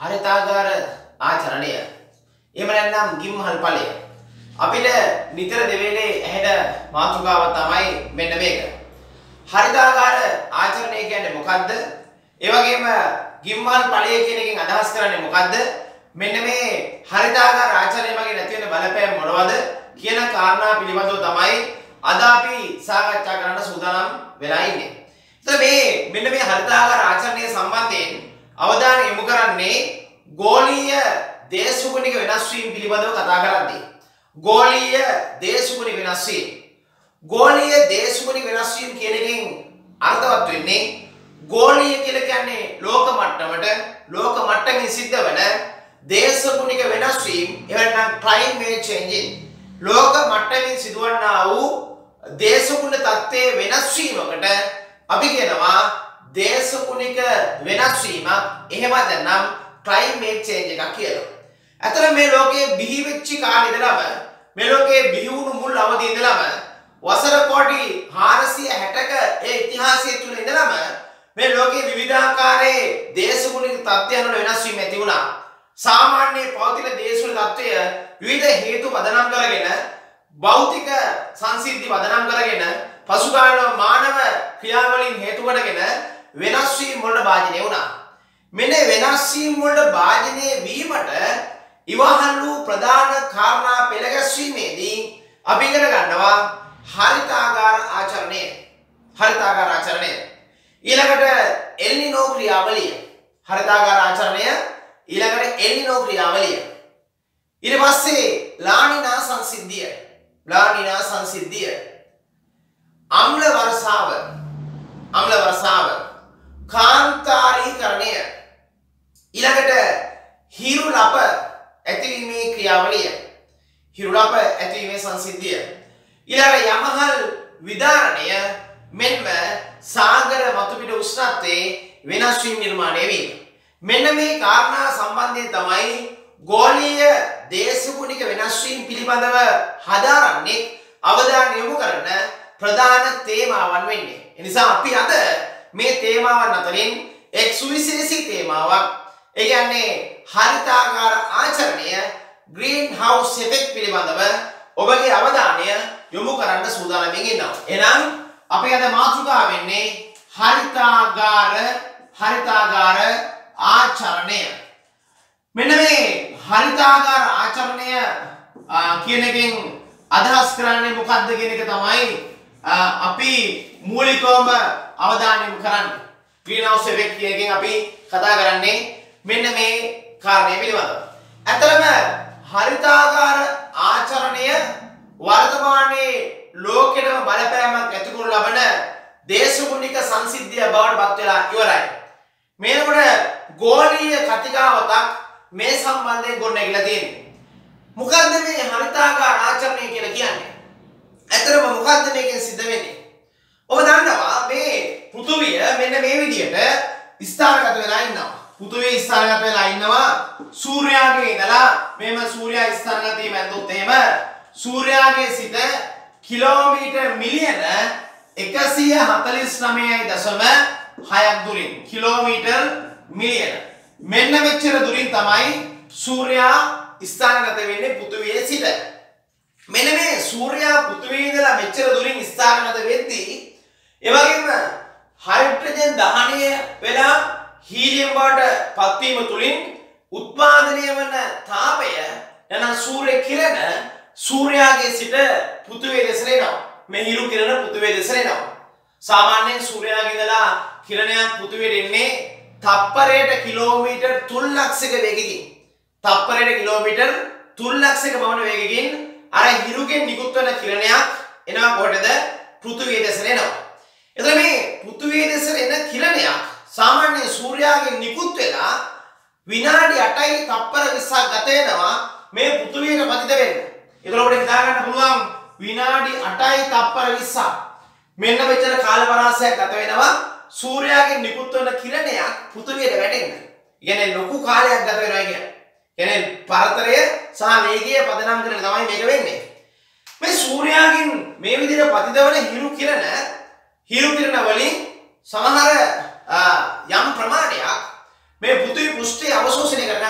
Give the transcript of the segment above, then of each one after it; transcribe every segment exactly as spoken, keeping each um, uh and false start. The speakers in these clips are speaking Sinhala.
හරිතාගාර ආචරණය එහෙම නැත්නම් ගිම්හල් ඵලය අපිට නිතර දෙවේලේ ඇහෙන මාතෘකාව තමයි මෙන්න මේක. හරිතාගාර ආචරණය කියන්නේ මොකද්ද? ඒ වගේම ගිම්හල් ඵලය කියන එකෙන් අදහස් කරන්නේ මොකද්ද? මෙන්න මේ හරිතාගාර ආචරණය මගේ නැති වෙන බලපෑම් මොනවද කියන කාරණා පිළිබඳව තමයි අද අපි සාකච්ඡා කරන්න සූදානම් වෙලා ඉන්නේ. එතකොට මේ මෙන්න මේ හරිතාගාර ආචරණය සම්බන්ධයෙන් අවධානය යොමු කරන්නේ ගෝලීය දේශගුණික වෙනස් වීම පිළිබඳව කතා කරද්දී. ගෝලීය දේශගුණික වෙනස් වීම. ගෝලීය දේශගුණික වෙනස් වීම කියන එකෙන් අර්ථවත් වෙන්නේ ගෝලීය කියලා කියන්නේ ලෝක මට්ටමට ලෝක මට්ටමින් සිද්ධ වෙන දේශගුණික වෙනස් වීම එහෙම නැත්නම් climate changing ලෝක මට්ටමින් සිදුවන්නා වූ දේශගුණ තත්ත්වයේ වෙනස් වීමකට අපි කියනවා දේශගුණික වෙනස් වීමක් එහෙම නැත්නම් climate change එකක් කියලා. අතන මේ ලෝකයේ බිහි වෙච්ච කාලේ ඉඳලම මේ ලෝකයේ බිහි වුණු මුල් අවධිය ඉඳලම වසර කෝටි හාරසිය හැටක ඒ ඉතිහාසය තුල ඉඳලම මේ ලෝකයේ විවිධාකාරයේ දේශගුණික තත්ත්වයන් වල වෙනස් වීම ඇති වුණා. සාමාන්‍ය පවතින දේශගුණ තත්ත්වය විවිධ හේතු පදනම් කරගෙන භෞතික සංසිද්ධි පදනම් කරගෙන පසුකාලීන මානව ක්‍රියාවලින් හේතු කොටගෙන වෙනස් වීම වලට භාජනය වුණා. මෙන්න වෙනස් වීම වලට භාජනය වීමට ඉවහල් වූ ප්‍රධාන කාරණා පෙළ ගැස්වීමේදී අපි ඉගෙන ගන්නවා හරිතාගාර ආචරණය. හරිතාගාර ආචරණය. ඊළඟට එල්නිනෝ ක්‍රියාවලිය. හරිතාගාර ආචරණය ඊළඟට එල්නිනෝ ක්‍රියාවලිය. ඊට පස්සේ ලානිනා සංසිද්ධිය. ලානිනා සංසිද්ධිය. අම්ල වර්ෂාව. අම්ල වර්ෂාව. කාන්තාරීකරණය. ඊළඟට හිරු ලප ඇතිවීමේ ක්‍රියාවලිය. හිරු ලප ඇතිවීමේ සංසිද්ධිය. ඊළඟට යමහල් විදාරණය මෙන්ම සාගර මතුපිට උෂ්ණත්වයේ වෙනස් වීම නිර්මාණය වීම. මෙන්න මේ කාරණා සම්බන්ධයෙන් තමයි ගෝලීය දේශගුණික වෙනස් වීම පිළිබඳව හදාරන්නේ අවධානය යොමු කරන ප්‍රධාන තේමාවන් වෙන්නේ. ඒ නිසා අපි අද මේ තේමාවන් අතරින් එක් සුවිශේෂී තේමාවක් ඒ කියන්නේ හරිතාගාර ආචරණය ග්‍රීන් හවුස් ඉෆෙක්ට් පිළිබඳව ඔබගේ අවධානය යොමු කරන්න සූදානම්ින් ඉන්නවා. එහෙනම් අපේ අද මාතෘකාව වෙන්නේ හරිතාගාර හරිතාගාර ආචරණය. මෙන්න මේ හරිතාගාර ආචරණය කියන එකෙන් අදහස් කරන්නේ මොකක්ද කියන එක තමයි අපි මූලිකවම අවධානය යොමු කරන්නේ. ග්‍රීන් හවුස් ඉෆෙක්ට් කියන එකෙන් අපි කතා කරන්නේ මෙන්න මේ කාරණේ පිළිබඳව. ඇත්තටම හරිතාගාර ආචරණය වර්තමානයේ ලෝකෙටම බලපෑමක් ඇති කරන ලබන දේශගුණික සංසිද්ධිය බවට පත් වෙලා ඉවරයි. මේකට ගෝලීය කතිකාවතක් මේ සම්බන්ධයෙන් ගොඩනැගිලා තියෙනවා. මොකද්ද මේ හරිතාගාර ආචරණය කියලා කියන්නේ? ඇත්තටම මොකද්ද මේකෙන් සිද්ධ වෙන්නේ? ඔබ දන්නවා මේ පෘථුවිය මෙන්න මේ විදිහට ස්ථානගත වෙලා ඉන්නවා. පෘථුවිය ස්ථානගත වෙලා ඉන්නවා සූර්යාගේ ඉඳලා මෙහෙම සූර්යා ස්ථානගත වීම ඇද්දොත් එහෙම සූර්යාගේ සිට කිලෝමීටර් මිලියන එකසිය හතළිස් නවයයි දශම හයක් දුරින් කිලෝමීටර් මිලියන මෙන්න මෙච්චර දුරින් තමයි සූර්යා ස්ථානගත වෙන්නේ පෘථුවියේ සිට. මෙන්න මේ සූර්යා පෘථුවියේ ඉඳලා මෙච්චර දුරින් ස්ථානගත වෙද්දී ඒ වගේම හයිඩ්‍රජන් දහනය වෙලා හීලියම් බවට පත්වීම තුලින් උත්පාදනය වන තාපය යන සූර්ය කිරණ සූර්යාගේ සිට පෘථුවිය දෙසට එනවා. මේ හිරු කිරණ පෘථුවිය දෙසට එනවා. සාමාන්‍යයෙන් සූර්යාගේ ඉඳලා කිරණයක් පෘථුවියට එන්නේ තප්පරයට කිලෝමීටර් තුන් ලක්ෂයක වේගකින්. තප්පරයට කිලෝමීටර් තුන් ලක්ෂයක පමණ වේගකින් අර හිරුගෙන් නිකුත් වන කිරණයක් එනවා කොහෙටද? පෘථුවිය දෙසට එනවා. එතකොට මේ පෘථුවිය දෙසට එන කිරණයක් සාමාන්‍ය සූර්යාගෙන් නිකුත් වෙලා විනාඩි අටයි තප්පර විස්සක් ගත වෙනවා මේ පෘථුවියට පතිත වෙන්න. ඒතකොට ඔබට හිතා ගන්න පුළුවන් විනාඩි අටයි තප්පර විස්සක් මෙන්න මෙච්චර කාල පරාසයක් ගත වෙනවා සූර්යාගෙන් නිකුත් වන කිරණයක් පෘථුවියට වැටෙන්න. කියන්නේ ලොකු කාලයක් ගත වෙනවා කියන්නේ. කියන්නේ පරතරය සහ වේගය පදනම් කරගෙන තමයි මේක වෙන්නේ. මේ සූර්යාගෙන් මේ විදිහට පතිත වන හිරු කිරණ හිරු කිරණ වලින් සමහර යම් ප්‍රමාණයක් මේ පෘථිවි පෘෂ්ඨය අවශෝෂණය කර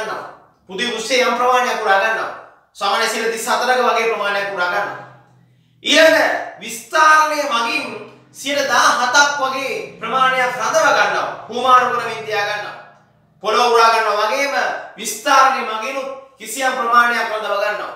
පෘථිවි පෘෂ්ඨයේ යම් ප්‍රමාණයක් උරා ගන්නවා. සාමාන්‍ය සියයට තිස් හතරක වගේ ප්‍රමාණයක් උරා ගන්නවා. ඊළඟ විස්තරණය මගින් සියයට දහහතක් වගේ ප්‍රමාණයක් රඳව ගන්නවා. හුමාරු කරමින් තියා ගන්නවා. පොළොව උරා ගන්නවා වගේම විස්තරණය මගින් කිසියම් ප්‍රමාණයක් රඳව ගන්නවා.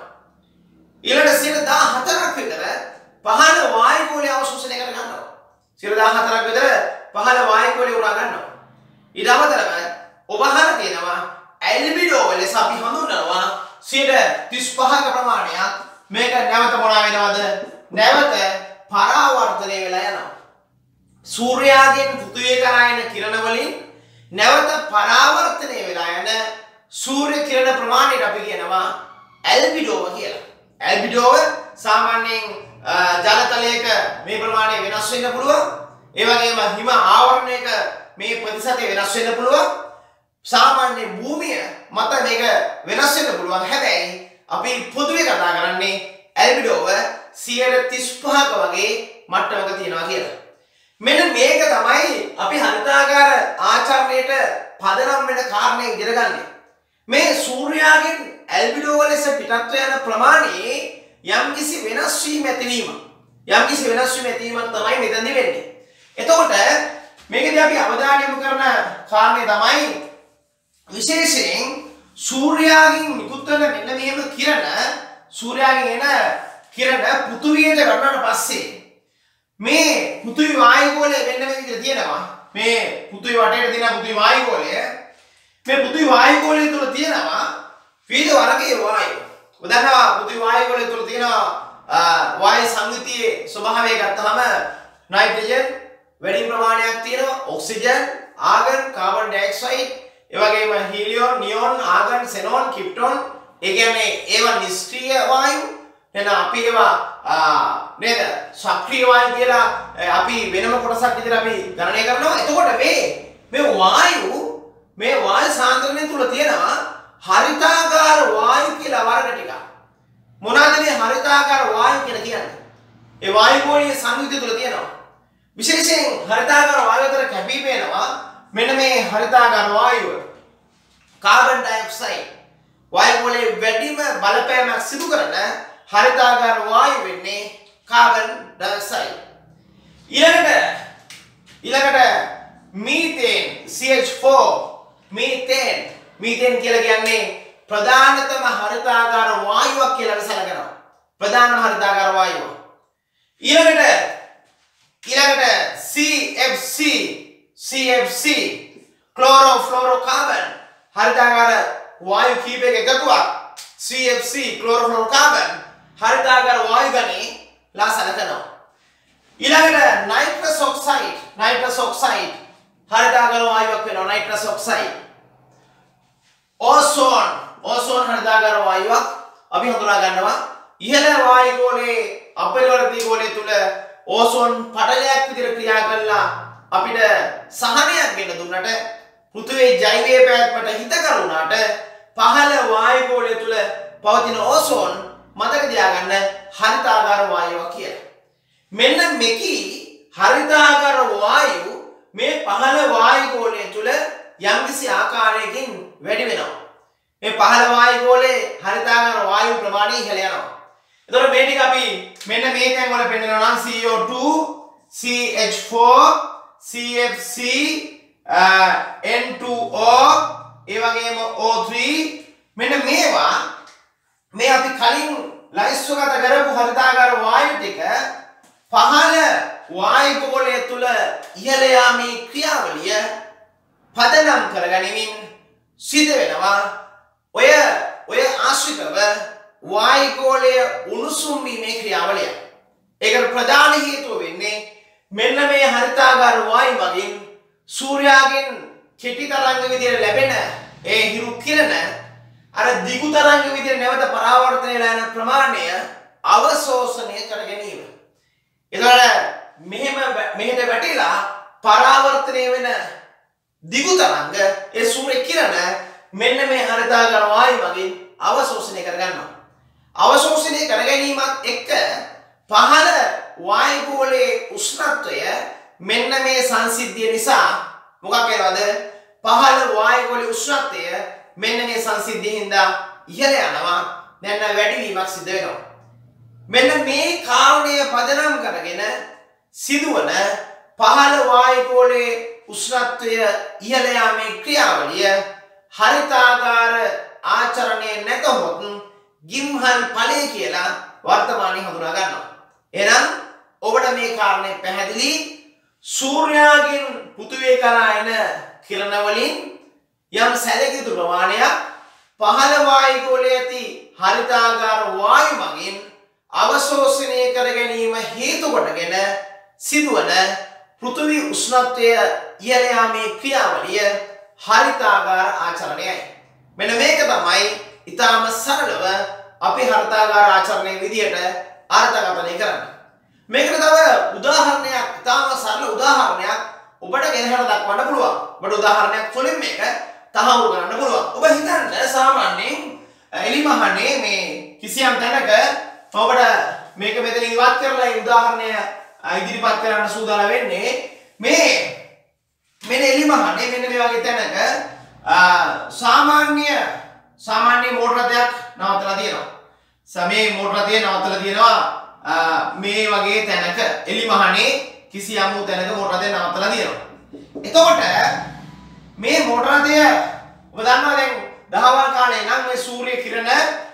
ඊළඟ සියයට දහහතරක් විතර පහළ වායු ගෝලය අවශෝෂණය කර ගන්නවා. සියයට දහහතරක් විතර පහළ වායු ගෝලය උරා ගන්නවා. ඊට අමතරව ඔබ අහලා තියෙනවා ඇල්බිඩෝ ලෙස අපි හඳුන්වනවා සියයට තිස් පහක ප්‍රමාණයක් මේක නැවත මොනවා වෙනවද? නැවත පරාවර්තනය වෙලා යනවා. සූර්යාගෙන් පෘථිවිය කරා එන කිරණ වලින් නැවත පරාවර්තනය වෙලා යන සූර්ය කිරණ ප්‍රමාණයට අපි කියනවා ඇල්බිඩෝව කියලා. ඇල්බිඩෝව සාමාන්‍යයෙන් ජලතලයක මේ ප්‍රමාණය වෙනස් වෙන්න පුළුවන්. ඒ වගේම හිම ආවරණයක මේ ප්‍රතිශතය වෙනස් වෙන්න පුළුවන්. සාමාන්‍ය භූමිය මත මේක වෙනස් වෙන්න පුළුවන්. හැබැයි අපි පොදුවේ කතා කරන්නේ ඇල්බිඩෝව සියයට තිස් පහක වගේ මට්ටමක තියෙනවා කියලා. මෙන්න මේක තමයි අපි හරිතාකාර ආචරණයට පදනම් වෙන කාරණේ ඉගෙන ගන්න. මේ සූර්යාගෙන් ඇල්බිඩෝව ලෙස පිටත් වෙන ප්‍රමාණයේ යම්කිසි වෙනස් වීම ඇතිවීම යම්කිසි වෙනස් වීම ඇතිවීමක් තමයි මෙතනදී වෙන්නේ. එතකොට මේකදී අපි අවධානය යොමු කරන කාරණේ තමයි විශේෂයෙන් සූර්යාගෙන් නිකුත් වෙන මෙන්න මෙහෙම කිරණ සූර්යාගෙන් එන කිරණ පෘථුවියට වැටුණාට පස්සේ මේ පෘථුවි වායු ගෝලය මෙන්න මේ විදිහට තියෙනවා. මේ පෘථුවි වටේට තියෙන පෘථුවි වායු ගෝලය මේ පෘථුවි වායු ගෝලය තුල තියෙනවා විවිධ වර්ගයේ වායු. උදාහරණයක් පෘථුවි වායු ගෝලය තුල තියෙනවා වායු සංයුතියේ ස්වභාවය ගත්තාම නයිට්‍රජන් වැඩි ප්‍රමාණයක් තියෙනවා, ඔක්සිජන්, ආගන්, කාබන් ඩයොක්සයිඩ්, ඒ වගේම හීලියම්, නියොන්, ආගන්, සෙනෝන්, කිප්ටෝන්. ඒ කියන්නේ ඒවා නිෂ්ක්‍රීය වායු. එහෙනම් අපි ඒවා නේද සක්‍රීය වායු කියලා අපි වෙනම කොටසක් විදිහට අපි ගණනය කරනවා. එතකොට මේ මේ වායු මේ වායු සාන්ද්‍රණය තුල තියෙනවා හරිතාකාර වායු කියලා වර්ග ටිකක්. මොනවාද මේ හරිතාකාර වායු කියලා කියන්නේ? ඒ වායු ගෝලීය සංයුතිය තුල තියෙනවා. විශේෂයෙන් හරිතාකාර වායු අතර කැපී පෙනෙනවා මෙන්න මේ හරිතාකාර වායුව. කාබන් ඩයොක්සයිඩ් වායු ගෝලයේ වැඩිම බලපෑමක් සිදු කරන හරිතාකාර වායු වෙන්නේ කාබන් ඩයොක්සයිඩ්. ඊළඟට ඊළඟට methane C H four methane methane කියලා කියන්නේ ප්‍රධානතම හරිතාකාර වායුවක් කියලා සැලකනවා. ප්‍රධානම හරිතාකාර වායුව. ඊළඟට ඊළඟට C F C C F C ක්ලෝරෝෆ්ලෝරෝකාබන් හරිතාකාර වායු කීපයක එකතුවක් C F C ක්ලෝරෝෆ්ලෝරෝකාබන් හරිතාකාර වායු ගණයේ ලා සැලකනවා. ඊළඟට නයිට්‍රස් ඔක්සයිඩ් නයිට්‍රස් ඔක්සයිඩ් හරිතාකාර වායුවක් වෙනවා. නයිට්‍රස් ඔක්සයිඩ් ඕසෝන් ඕසෝන් හරිතාකාර වායුවක් අපි හඳුනා ගන්නවා. ඉහළ වායු ගෝලයේ අපරිවර්තී ගෝලය තුල ඕසෝන් පටලයක් විදිහට ක්‍රියා කළා අපිට සහනයක් ගෙන දුන්නට පෘථිවියේ ජෛවීය පැවැත්මට හිතකර වුණාට පහළ වායු ගෝලය තුල පවතින ඕසෝන් මතක තියාගන්න හරිතාකාර වායුවක් කියලා. මෙන්න මෙකි හරිතාකාර වායු මේ පහළ වායු ගෝලය තුල යම්කිසි ආකාරයකින් වැඩි වෙනවා. මේ පහළ වායු ගෝලයේ හරිතාකාර වායු ප්‍රමාණය ඉහළ යනවා. එතකොට මේ ටික අපි මෙන්න මේ තැන් වල පෙන්නනවා නම් C O two, C H four, C F C, N two O, ඒ වගේම O three මෙන්න මේවා මේ අපි කලින් ලයිස්තුගත කරපු හරිතාකාර වායු ටික පහළ වායු ගෝලය තුල ඉහළ යාමේ ක්‍රියාවලිය පදනම් කරගනිමින් සිද්ධ වෙනවා. ඔය ඔය ආශ්‍රිතව වායු ගෝලය උණුසුම් වීමේ ක්‍රියාවලිය. ඒකට ප්‍රධාන හේතුව වෙන්නේ මෙන්න මේ හරිතාකාර වායු මගින් සූර්යාගෙන් කෙටි තරංග විදියට ලැබෙන ඒ හිරු කිරණ අර දිගු තරංග විදියට නැවත පරාවර්තනය වෙලා යන ප්‍රමාණය අවශෝෂණය කර ගැනීම. එතකොට මෙහෙම මෙහෙට වැටිලා පරාවර්තනය වෙන දිගු තරංග ඒ සූර්ය කිරණ මෙන්න මේ හරිතාකාර වායු මගින් අවශෝෂණය කර ගන්නවා. අවශෝෂණය කර ගැනීමත් එක්ක පහළ වායු ගෝලයේ උෂ්ණත්වය මෙන්න මේ සංසිද්ධිය නිසා මොකක් වෙනවද? පහළ වායු ගෝලයේ උෂ්ණත්වය මෙන්න මේ සංසිද්ධිය හින්දා ඉහළ යනවා. දැන් වැඩිවීමක් සිද්ධ වෙනවා. මෙන්න මේ කාරණය පදනම් කරගෙන සිදුවන පහළ වායුගෝලයේ උෂ්ණත්වය ඉහළ යාමේ ක්‍රියාවලිය හරිතාගාර ආචරණය නැතහොත් ගිම්හල් ඵලය කියලා වර්තමානයේ හඳුනා ගන්නවා. එහෙනම් ඔබට මේ කාරණේ පැහැදිලි. සූර්යාගෙන් පෘථිවිය කරා එන කිරණ වලින් යම් සැලකිය යුතු ප්‍රමාණයක් පහළ වායුගෝලයේ ඇති හරිතාගාර වායු මගින් අවශෝෂණය කර ගැනීම හේතු කොටගෙන සිදුවන පෘථිවි උෂ්ණත්වය ඉහළ යාමේ ක්‍රියාවලිය හරිතාගාර ආචරණයයි. මෙන්න මේක තමයි ඊටාම සරලව අපි හරිතාගාර ආචරණයේ විදියට අර්ථකථනය කරන්නේ. මේකට තව උදාහරණයක් ඊටාම සරල උදාහරණයක් ඔබට ගෙනහැර දක්වන්න පුළුවන්. ඔබට උදාහරණයක් තුලින් මේක තහවුරු කරන්න පුළුවන්. ඔබ හිතන්න සාමාන්‍යයෙන් එලිමහනේ මේ කිසියම් තැනක ඔබට මේක මෙතන ඉවත් කරලා ඒ උදාහරණය ඉදිරිපත් කරන්න සූදානම් වෙන්නේ මේ මෙන්න එලිමහනේ මෙන්න මේ වගේ තැනක සාමාන්‍ය සාමාන්‍ය මෝටර රථයක් නවත්තලා තියෙනවා. සමේ මෝටර රථය නවත්තලා තියෙනවා මේ වගේ තැනක එලිමහනේ කිසියම් තැනක මෝටර රථය නවත්තලා තියෙනවා. එතකොට මේ මෝටර රථය ඔබ දන්නවා දැන් දහවල් කාලේ නම් මේ සූර්ය කිරණ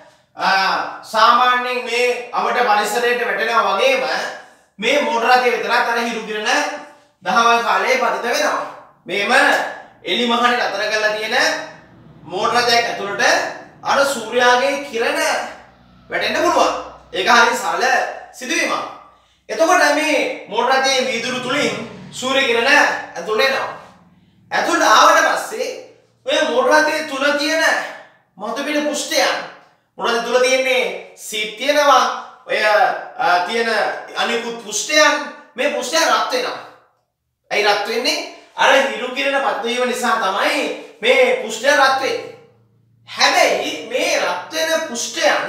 සාමාන්‍යයෙන් මේ අපට පරිසරයට වැටෙනවා වගේම මේ මෝටර රථය විතරක් අර හිරු කිරණ දහවල් කාලේ පතිත වෙනවා. මේම එලිමහනේ අතර කරලා තියෙන මෝටර රථයක් ඇතුළට අර සූර්යාගේ කිරණ වැටෙන්න පුළුවන්. ඒක හරිය සරල සිදුවීමක්. එතකොට මේ මෝටර රථයේ වීදුරු තුලින් සූර්ය කිරණ ඇතුළට එනවා. ඇතුළට ආවට පස්සේ ඔය මෝටර රථයේ තුල තියෙන මතුපිට පුෂ්ඨයන් මෝටර රථය තුල තියෙන්නේ සීට් තියෙනවා. ඔය තියෙන අනිකුත් පුෂ්ඨයන් මේ පුෂ්ඨයන් රත් වෙනවා. ඇයි රත් වෙන්නේ? අර හිරු කිරණ පත්වීම නිසා තමයි මේ පුෂ්ඨය රත් වෙන්නේ. හැබැයි මේ රත් වෙන පුෂ්ඨයන්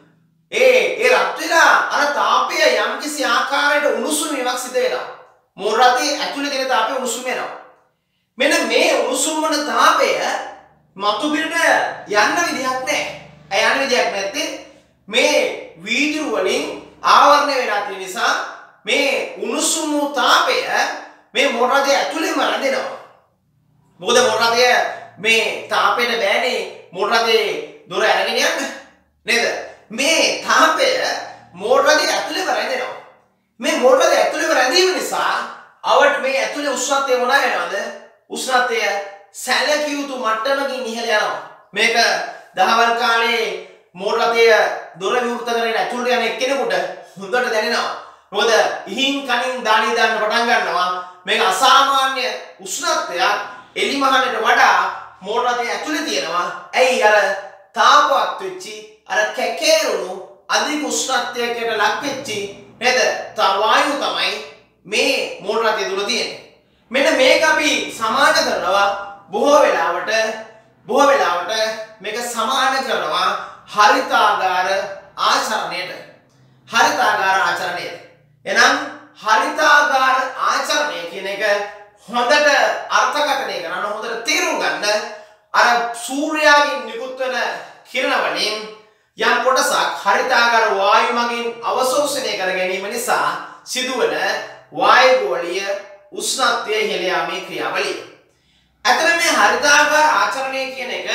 ඒ ඒ රත් වෙලා අර තාපය යම්කිසි ආකාරයකට උණුසුම් වීමක් සිදු වෙනවා. මෝටර රථයේ ඇතුලේ තියෙන තාපය උණුසුම් වෙනවා. මෙන්න මේ උණුසුම් වන තාපය මතු පිටට යන්න විදිහක් නැහැ. ඒ යන්න විදිහක් නැත්තේ මේ වීදුරු වලින් ආවරණය වෙලා තියෙන නිසා මේ උණුසුම් වූ තාපය මේ මෝටර රථය ඇතුළේම රැඳෙනවා. මොකද මෝටර රථය මේ තාපයට බෑනේ මෝටර රථයේ දොර අරගෙන යන්න නේද? මේ තාපය මෝටර රථය ඇතුළේම රැඳෙනවා. මේ මෝටර රථය ඇතුළේම රැඳීම නිසා අවට මේ ඇතුළේ උෂ්ණත්වය මොනවා වෙනවද? උෂ්ණත්වය සැලකිය යුතු මට්ටමකින් ඉහළ යනවා. මේක දහවල් කාලේ මෝටර රථය දොර විවෘත කරගෙන ඇතුළට යන එක්කෙනෙකුට හොඳට දැනෙනවා. මොකද ඉහින් කනින් දාණි දාන්න පටන් ගන්නවා. මේක අසාමාන්‍ය උෂ්ණත්වයක් එලිමහනට වඩා මෝටර රථය ඇතුළේ තියෙනවා. ඇයි අර තාපවත් වෙච්චි අර කැකේරුණු අධික උෂ්ණත්වයකට ලක් වෙච්චි නේද? වායු තමයි මේ මෝටර රථය තුල තියෙන්නේ. මෙන්න මේක අපි සමාන කරනවා බොහෝ වෙලාවට බොහෝ වෙලාවට මේක සමාන කරනවා හරිතාගාර ආචරණයට. හරිතාගාර ආචරණයට. එහෙනම් හරිතාගාර ආචරණය කියන එක හොඳට අර්ථකථනය කරන්න හොඳට තේරුම් ගන්න අර සූර්යාගෙන් නිකුත් වෙන කිරණ වලින් යම් කොටසක් හරිතාගාර වායු මගින් අවශෝෂණය කර ගැනීම නිසා සිදුවන වායුගෝලීය උෂ්ණත්වය ඉහළ යාමේ ක්‍රියාවලිය. අතන මේ හරිතාගාර ආචරණය කියන එක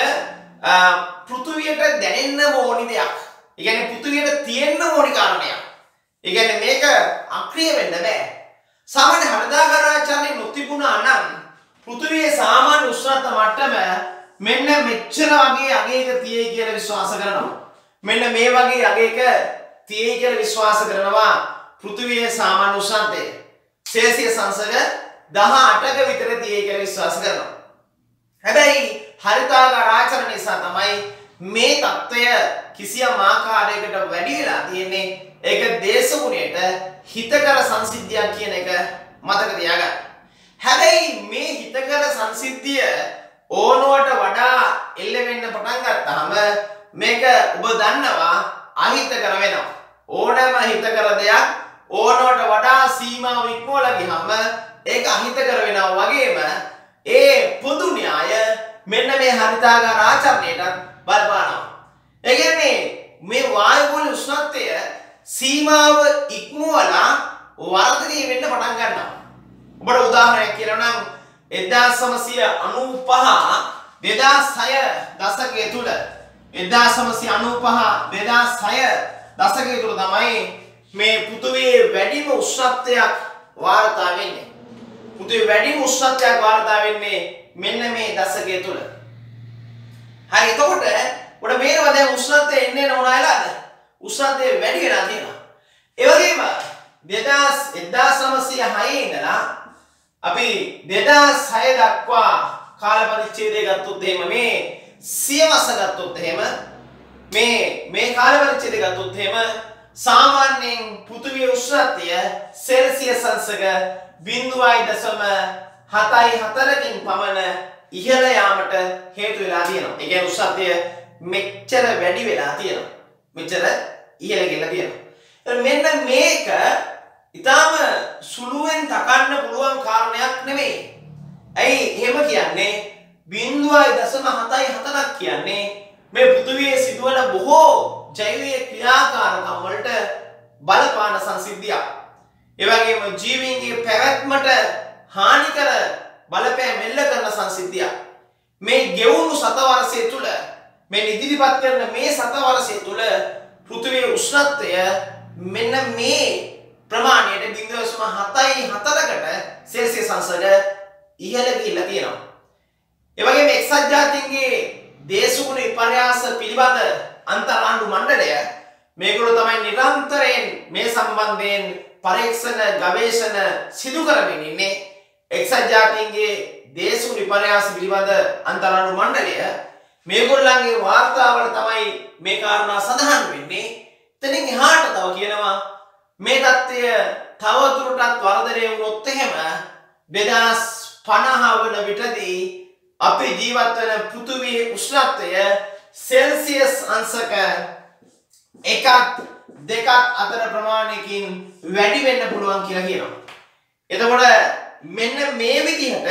පෘථුවියට දැනෙන්න ඕනි දෙයක්. ඒ කියන්නේ පෘථුවියට තියෙන්න ඕනි කාරණයක්. ඒ කියන්නේ මේක අක්‍රිය වෙන්න බෑ. සාමාන්‍ය හරිතාගාර ආචරණය නොතිබුණා නම් පෘථුවියේ සාමාන්‍ය උෂ්ණත්ව මට්ටම මෙන්න මෙච්චර වගේ අගයක තියෙයි කියලා විශ්වාස කරනවා. මෙන්න මේ වගේ අගයක තියෙයි කියලා විශ්වාස කරනවා පෘථුවියේ සාමාන්‍ය උෂ්ණත්වය. සෙල්සියස් අංශක දහඅටක විතර තියෙයි කියලා විශ්වාස කරනවා. හැබැයි හරිතාගාර ආචරණය නිසා තමයි මේ தত্ত্বය කිසියම් ආකාරයකට වැඩි වෙලා තියෙන්නේ. ඒක දේශගුණයට හිතකර සංසිද්ධියක් කියන එක මතක තියාගන්න. හැබැයි මේ හිතකර සංසිද්ධිය ඕනවට වඩා එල්ල වෙන්න පටන් ගත්තාම මේක ඔබ දන්නවා අහිතකර වෙනවා. ඕනෑම හිතකර දෙයක් ඕනවට වඩා සීමාව ඉක්මවලා ගියාම ඒක අහිතකර වෙනවා වගේම ඒ පොදු න්‍යාය මෙන්න මේ හරිතාගාර ආචරණයටත් බලපානවා. ඒ කියන්නේ මේ වායු ගෝලීය උෂ්ණත්වය සීමාව ඉක්මවලා වර්ධනය වෙන්න පටන් ගන්නවා. ඔබට උදාහරණයක් කියනවා නම් එක්දාස් නවසිය අනූපහ දෙදාස් හය දශකයේ තුල එක්දාස් නවසිය අනූපහ දෙදාස් හය දශකයේ තුල තමයි මේ පෘථිවියේ වැඩිම උෂ්ණත්වයක් වාර්තා වෙන්නේ. පෘථිවියේ වැඩිම උෂ්ණත්වයක් වාර්තා වෙන්නේ මෙන්න මේ දශකයේ තුල. හරි එතකොට ඔබට මේනවා දැන් උෂ්ණත්වය එන්නේ නෝනායලාද? උෂ්ණත්වය වැඩි වෙලා තියෙනවා. ඒ වගේම එක්දාස් නවසිය හය ඉඳලා අපි දෙදාස් හය දක්වා කාල පරිච්ඡේදය ගත්තොත් එහෙම මේ සියවස ගත්තොත් එහෙම මේ මේ කාල පරිච්ඡේදය ගත්තොත් එහෙම සාමාන්‍යයෙන් පෘථිවියේ උෂ්ණත්වය සෙල්සියස් අංශක ज़ीरो दशमलव सात चार කින් පමණ ඉහළ යාමට හේතු වෙලා තියෙනවා. ඒ කියන්නේ උෂ්ණත්වය මෙච්චර වැඩි වෙලා තියෙනවා. මෙච්චර ඉහළ ගිහලා තියෙනවා. මෙන්න මේක ඊටාම සුළුවෙන් තකන්න පුළුවන් කාරණයක් නෙමෙයි. ඇයි එහෙම කියන්නේ? ज़ीरो दशमलव सात चार කියන්නේ මේ පෘථිවියේ සිදුවන බොහෝ ජෛවික ක්‍රියාකාරකම් වලට බලපාන සංසිද්ධියක්. ඒ වගේම ජීවීන්ගේ පැවැත්මට හානිකර බලපෑම් මෙල්ල කරන සංසිද්ධියක්. මේ ගෙවුණු සතවර්ෂය තුල මේ ඉදිරිපත් කරන මේ සතවර්ෂය තුල පෘථිවියේ උෂ්ණත්වය මෙන්න මේ ප්‍රමාණයට ज़ीरो दशमलव सात चार කට සෙල්සියස් අංශක ඉහළ ගිහිල්ලා තියෙනවා. ඒ වගේම එක්සත් ජාතීන්ගේ දේශගුණ විපර්යාස පිළිබඳ අන්තරාණ්ඩු මණ්ඩලය මේගොල්ලෝ තමයි නිරන්තරයෙන් මේ සම්බන්ධයෙන් පරීක්ෂණ ගවේෂණ සිදු කරමින් ඉන්නේ. එක්සත් ජාතීන්ගේ දේශගුණ විපර්යාස පිළිබඳ අන්තරාණ්ඩු මණ්ඩලය මේගොල්ලන්ගේ වාර්තාවල තමයි මේ කාරණා සඳහන් වෙන්නේ. එතනින් එහාට තව කියනවා මේ தත්ත්වය තව දුරටත් වර්ධනය වුණොත් එහෙම දෙදාස් පනහ වන විටදී අපි ජීවත් වෙන පෘථිවියේ උෂ්ණත්වය සෙල්සියස් අංශක එකක් දෙකක් අතර ප්‍රමාණයකින් වැඩි වෙන්න පුළුවන් කියලා කියනවා. එතකොට මෙන්න මේ විදිහට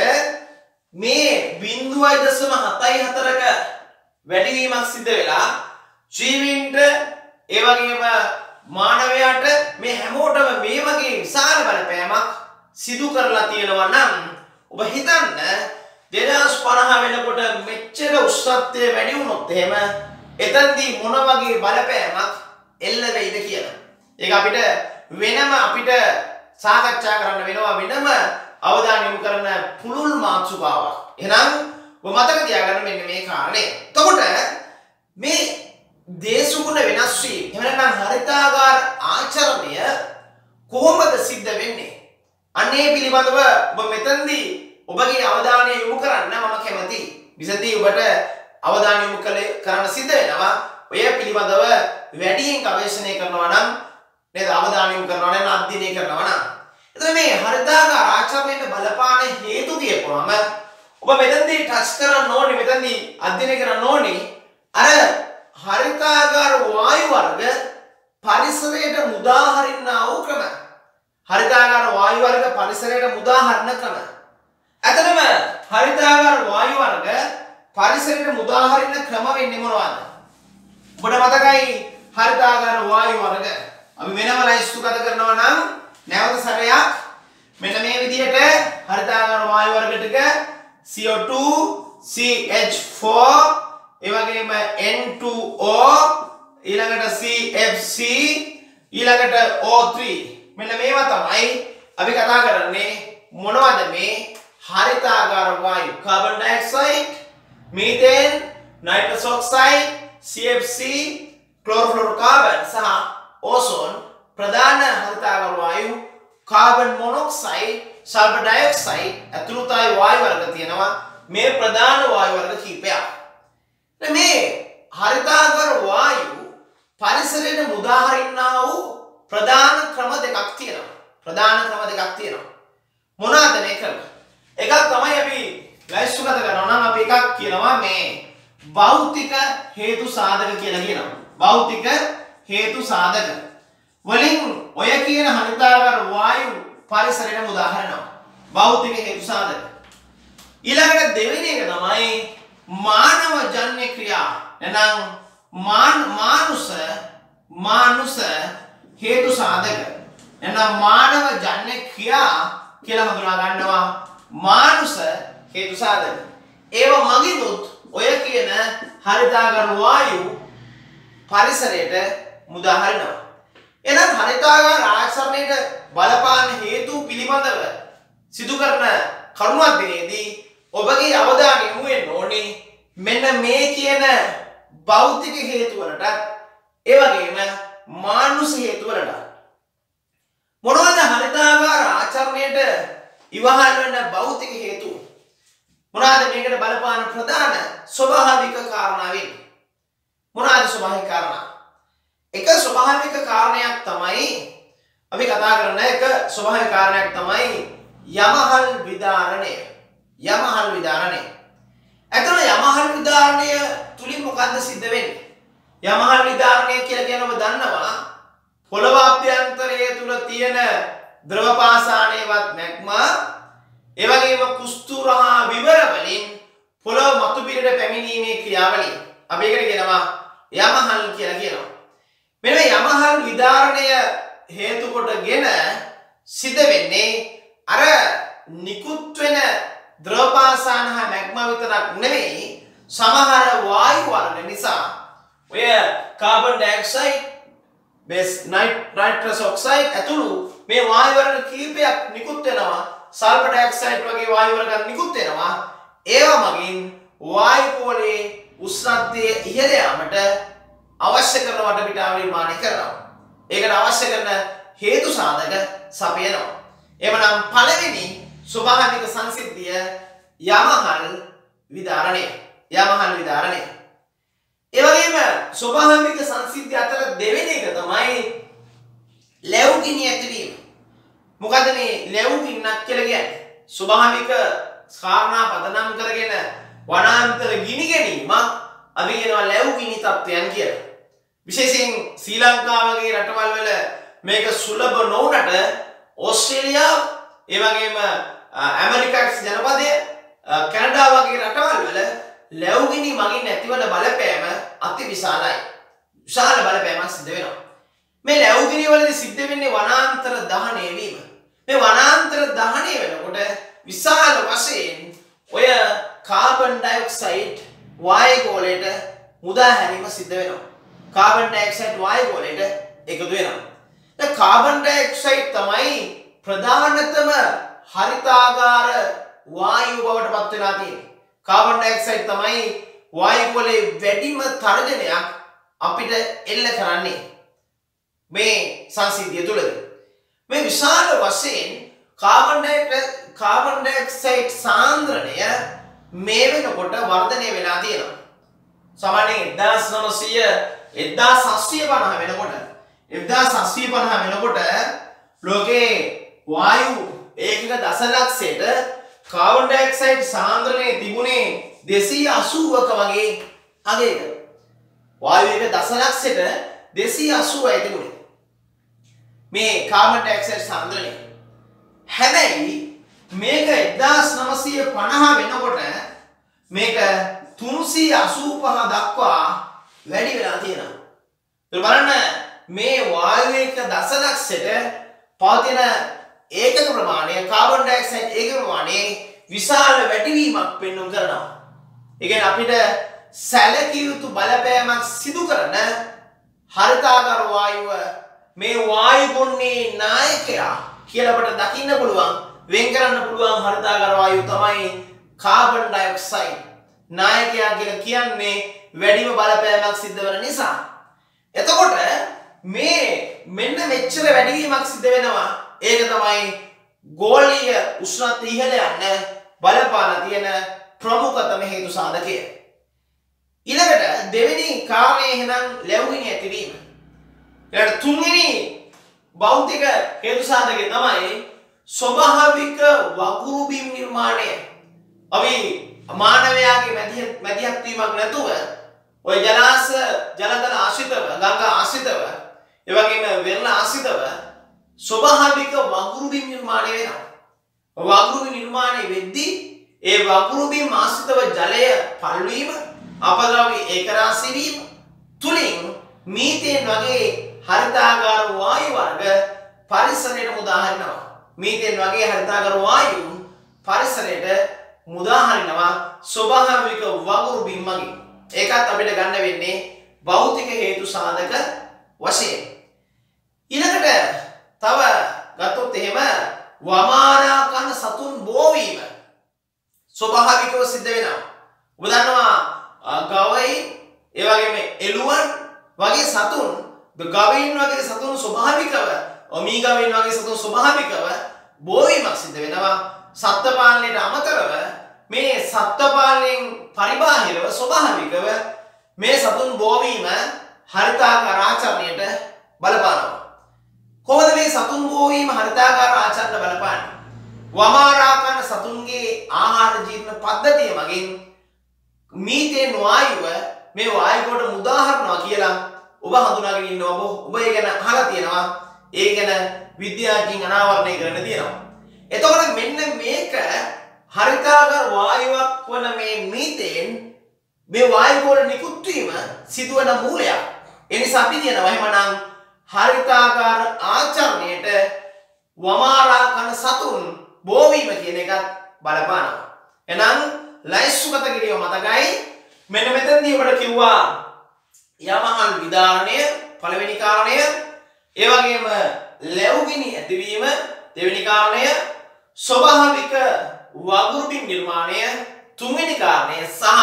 මේ ज़ीरो दशमलव सात चार ක වැඩිවීමක් සිද්ධ වෙලා ජීවීන්ට ඒ වගේම මානවයාට මේ හැමෝටම මේ වගේ විශාල බලපෑමක් සිදු කරලා තියෙනවා නම් ඔබ හිතන්න දෙදාස් පනහ වෙනකොට මෙච්චර උෂ්ණත්වය වැඩි වුණොත් එහෙම එතනදී මොන වගේ බලපෑමක් එල්ල වෙයිද කියලා. ඒක අපිට වෙනම අපිට සාකච්ඡා කරන්න වෙනවා වෙනම අවධානය යොමු කරන පුළුල් මාතෘකාවක්. එහෙනම් ඔබ මතක තියාගන්න මෙන්න මේ කාරණේ. එතකොට මේ දේශගුණ වෙනස් වීම එහෙම නැත්නම් හරිතාගාර ආචරණය කොහොමද සිද්ධ වෙන්නේ? අනේ පිළිබඳව ඔබ මෙතනදී ඔබගේ අවධානය යොමු කරන්න මම කැමතියි. විසදී ඔබට අවධානය යොමු කරන්න සිද්ධ වෙනවා. ඔය පිළිබඳව වැඩියෙන් ගවේෂණය කරනවා නම් නේද අවධානය යොමු කරනවා නම් අධ්‍යයනය කරනවා නම් එතකොට මේ හරිතාගාර ආචරණයට බලපාන හේතු කියපුවම ඔබ මෙතනදී ටච් කරන්න ඕනේ මෙතනදී අධ්‍යයනය කරන්න ඕනේ අර හරිතාගාර වායු වර්ග පරිසරයට මුදා හරින්නා වූ ක්‍රම. හරිතාගාර වායු වර්ග පරිසරයට මුදා හරින ක්‍රම. ඇත්තටම හරිතාගාර වායු වර්ග පරිසරයට මුදා හරින ක්‍රම වෙන්නේ මොනවද? ඔබට මතකයි හරිතාගාර වායු වර්ග අපි වෙනම ලයිස්තුගත කරනවා නම් නැවත සැරයක් මෙන්න මේ විදිහට හරිතාගාර වායු වර්ග ටික C O two C H four ඒ වගේම N two O ඊළඟට C F C ඊළඟට O three මෙන්න මේවා තමයි අපි කතා කරන්නේ මොනවද මේ හරිතාගාර වායු carbon dioxide methane nitrous oxide C F C chlorofluorocarbon සහ ඕසෝන් ප්‍රධාන හරිතාගාර වායු කාබන් මොනොක්සයිඩ් සල්ෆර් ඩයොක්සයිඩ් ඇතුළුතයි වායු වර්ග තියෙනවා මේ ප්‍රධාන වායු වර්ග කිහිපයක්. මේ හරිතාගාර වායු පරිසරයට මුදා හරින්නා වූ ප්‍රධාන ක්‍රම දෙකක් තියෙනවා. ප්‍රධාන ක්‍රම දෙකක් තියෙනවා. මොනවාද මේ ක්‍රම? එකක් තමයි අපි ලයිස්තුගත කරනවා නම් අපි එකක් කියනවා මේ භෞතික හේතු සාධක කියලා කියනවා. භෞතික හේතු සාධක වලින් ඔය කියන හරිතාගාර වායු පරිසරයට මුදා හරිනවා. භෞතික හේතු සාධක. ඊළඟට දෙවෙනි එක තමයි මානව ජන්‍ය ක්‍රියා එනම් මාන මානුෂ මානුෂ හේතු සාධක එනම් මානව ජන්‍ය ක්‍රියා කියලා හඳුනා ගන්නවා මානුෂ හේතු සාධක. ඒව මගිනුත් ඔය කියන හරිතාගර වායු පරිසරයට මුදා හරිනවා. එහෙනම් හරිතාගාර ආචරණයට බලපාන හේතු පිළිබඳව සිදු කරන කරුණාදිනේදී ඔබගේ අවධානය යොමු වෙන්න ඕනේ මෙන්න මේ කියන භෞතික හේතු වලට ඒ වගේම මානුෂ හේතු වලට. මොනවද හරිතාගාර ආචරණයට ඉවහල් වෙන භෞතික හේතු? මොනවාද මේකට බලපාන ප්‍රධාන ස්වභාවික කාරණා වෙන්නේ? මොනවාද ස්වභාවික කාරණා? එක ස්වභාවික කාරණයක් තමයි අපි කතා කරන එක ස්වභාවික කාරණයක් තමයි යමහල් විදාරණය. යමහල් විදාරණය. එතන යමහල් විදාරණය තුලින් මොකද්ද සිද්ධ වෙන්නේ? යමහල් විදාරණය කියලා කියන ඔබ දන්නවා පොළව අභ්‍යන්තරයේ තුල තියෙන ද්‍රව පාෂාණයවත් මැග්මා ඒ වගේම කුස්තුර හා විවර වලින් පොළව මතු පිටට පැමිණීමේ ක්‍රියාවලිය. අපි ඒකට කියනවා යමහල් කියලා කියනවා. මෙන්න යමහල් විදාරණය හේතු කොටගෙන සිද්ධ වෙන්නේ අර නිකුත් වෙන ද්‍රව පාෂාණ හා මැග්මා විතරක් නෙවෙයි සමහර වායු වර්ග නිසා ඔය carbon dioxide base nitrous oxide ඇතුළු මේ වායු වර්ග කීපයක් නිකුත් වෙනවා. සල්ෆර් ඩයොක්සයිඩ් වගේ වායු වර්ග නිකුත් වෙනවා. ඒවා මගින් වායු පොළේ උෂ්ණත්වය ඉහළ යාමට අවශ්‍ය කරන වටපිටාව නිර්මාණය කරනවා. ඒකට අවශ්‍ය කරන හේතු සාධක සපයනවා. එවනම් පළවෙනි ස්වභාවික සංසිද්ධිය යමහල් විදාරණය. යමහල් විදාරණය. ඒ වගේම ස්වභාවික සංසිද්ධිය අතර දෙවෙනි එක තමයි ලැබුගිනි ඇතිවීම. මොකද මේ ලැබුගින්නක් කියලා කියන්නේ? ස්වභාවික කාරණා පදනම් කරගෙන වනාන්තර ගිනි ගැනීමක් අපි කියනවා ලැබුගිනි තත්ත්වයන් කියලා. විශේෂයෙන් ශ්‍රී ලංකාව වගේ රටවල් වල මේක සුලභ නොවුනට ඕස්ට්‍රේලියාව ඒ වගේම ඇමරිකාවේ ජනපදය කැනඩා වගේ රටවල් වල ලැබුගිනි මගින් ඇතිවන බලපෑම අති විශාලයි. විශාල බලපෑමක් සිද්ධ වෙනවා. මේ ලැබුගිනි වලදී සිද්ධ වෙන්නේ වනාන්තර දහනය වීම. මේ වනාන්තර දහනය වෙනකොට විශාල වශයෙන් ඔය කාබන් ඩයොක්සයිඩ් වායු ගෝලයට මුදා හැරීම සිද්ධ වෙනවා. කාබන් ඩයොක්සයිඩ් වායු ගෝලයට එකතු වෙනවා. දැන් කාබන් ඩයොක්සයිඩ් තමයි ප්‍රධානතම හරිතාගාර වායු බවට පත් වෙලා තියෙන්නේ. කාබන් ඩයොක්සයිඩ් තමයි වායු ගෝලයේ වැඩිම තර්ජනයක් අපිට එල්ල කරන්නේ මේ සංසිද්ධිය තුළදී. මේ විශාල වශයෙන් කාබන් කාබන් ඩයොක්සයිඩ් සාන්ද්‍රණය මේ වෙනකොට වර්ධනය වෙලා තියෙනවා. සාමාන්‍යයෙන් එක්දාස් නවසිය එක්දාස් අටසිය පනහ වෙනකොට එක්දාස් අටසිය පනහ වෙනකොට ලෝකේ වායු ඒකක දශලක්ෂයට කාබන් ඩයොක්සයිඩ් සාන්ද්‍රණය තිබුණේ දෙසිය අසූවක වගේ අගයක. වායු එක දශලක්ෂයට දෙසිය අසූවයි තිබුණේ මේ කාබන් ඩයොක්සයිඩ් සාන්ද්‍රණය. හැබැයි මේක එක්දාස් නවසිය පනහ වෙනකොට මේක තුන්සිය අසූපහ දක්වා වැඩි වෙලා තියෙනවා. ඒක බලන්න මේ වායු එක දශලක්ෂයට පවතින ඒකක ප්‍රමාණය කාබන් ඩයොක්සයිඩ් ඒකක ප්‍රමාණය විශාල වැඩිවීමක් පෙන්වන්න කරනවා. ඒ කියන්නේ අපිට සැලකිය යුතු බලපෑමක් සිදු කරන හරිතාගාර වායුව මේ වායු ගොන්නේ නායකයා කියලා අපිට දකින්න පුළුවන් වෙන් කරන්න පුළුවන් හරිතාගාර වායුව තමයි කාබන් ඩයොක්සයිඩ්. නායකයා කියලා කියන්නේ වැඩිම බලපෑමක් සිද්ධ වෙන නිසා. එතකොට මේ මෙන්න මෙච්චර වැඩිවීමක් සිද්ධ වෙනවා. ඒක තමයි ගෝලීය උෂ්ණත්වය ඉහළ යන්න බලපාන තියෙන ප්‍රමුඛතම හේතු සාධකය. ඊළඟට දෙවෙනි කාරණය එහෙනම් ලැබුගිනි ඇතිවීම. ඊළඟට තුන්වෙනි භෞතික හේතු සාධකය තමයි ස්වභාවික වගුරු බිම් නිර්මාණය. අපි මානවයාගේ මැදිහත් මැදිහත් වීමක් නැතුව ඔය ජලාශ ජලතල ආශ්‍රිතව ගංගා ආශ්‍රිතව ඒ වගේම වෙරළ ආශ්‍රිතව ස්වභාවික වගුරු බිම් නිර්මාණය වෙනවා. වගුරු බිම් නිර්මාණය වෙද්දී ඒ වගුරු බිම් ආශ්‍රිතව ජලය පල්වීම, අපද්‍රව්‍ය ඒකරාශී වීම තුලින් මීතේන් වගේ හරිතාගාර වායු වර්ග පරිසරයට මුදා හරිනවා. මීතේන් වගේ හරිතාගාර වායු පරිසරයට මුදා හරිනවා ස්වභාවික වගුරු බිම් මගින්. ඒකත් අපිට ගන්න වෙන්නේ භෞතික හේතු සාධක වශයෙන්. ඊළඟට තව ගත්තොත් එහෙම වමාරා කන සතුන් බෝවීම ස්වභාවිකව සිද්ධ වෙනවා. ඔබ දන්නවා ගවයින් ඒ වගේම එළුවන් වගේ සතුන්, ගවයින් වගේ සතුන් ස්වභාවිකව, ඔමී ගවයින් වගේ සතුන් ස්වභාවිකව බෝවීමක් සිද්ධ වෙනවා. සත්ත්ව පාලනයට අමතරව මේ සත්ත්ව පාලනයෙන් පරිබාහිරව ස්වභාවිකව මේ සතුන් බෝවීම හරිතාකාර ආචරණයට බලපානවා. කොහොමද මේ සතුන් බෝවීම හරිතාකාර ආචරණයට බලපාන්නේ? වමාරා කන සතුන්ගේ ආහාර ජීර්ණ පද්ධතිය මගින් මීතේන් වායුව මේ වායු කොට මුදා හරිනවා කියලා ඔබ හඳුනාගෙන ඉන්නවා. ඔබ ඔබ ඒ ගැන අහලා තියෙනවා. ඒ ගැන විද්‍යාඥයින් අනාවරණය කරන්න තියෙනවා. එතකොට මෙන්න මේක හරිතාකාර වායුවක් වන මේ මීතේන් මේ වායු කොට නිකුත් වීම සිදුවන මූලයක්. ඒ නිසා අපි කියනවා එහෙමනම් හරිතාකාර ආචරණයට වමාරා කන සතුන් බෝවීම කියන එකත් බලපානවා. එහෙනම් ලයිස්තුගත කිරීම මතකයි. මෙන්න මෙතනදී ඔබට කිව්වා යමහල් විදාරණය පළවෙනි කාරණය, ඒ වගේම ලැබුගිනි ඇතිවීම දෙවෙනි කාරණය, ස්වභාවික වගුරු බිම් නිර්මාණය තුන්වෙනි කාරණය සහ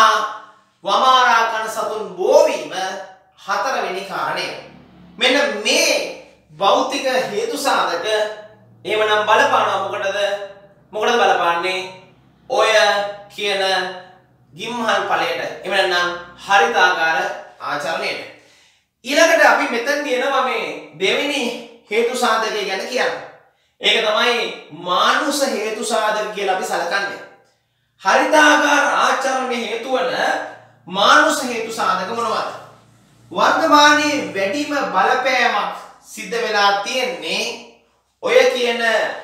වමාරා කන සතුන් බෝවීම හතරවෙනි කාරණය. මෙන්න මේ භෞතික හේතු සාධක එහෙමනම් බලපානවා මොකටද? මොකටද බලපාන්නේ? ඔය කියන ගිම්හල් ඵලයට. එහෙම නැත්නම් හරිතාකාර ආචරණයට. ඊළඟට අපි මෙතන කියනවා මේ දෙවෙනි හේතු සාධකය ගැන කියන්නේ. ඒක තමයි මානුෂ හේතු සාධක කියලා අපි සලකන්නේ. හරිතාකාර ආචරණ හේතු වන මානුෂ හේතු සාධක මොනවද? වර්තමානයේ වැඩිම බලපෑමක් සිද්ධ වෙලා තියෙන්නේ ඔය කියන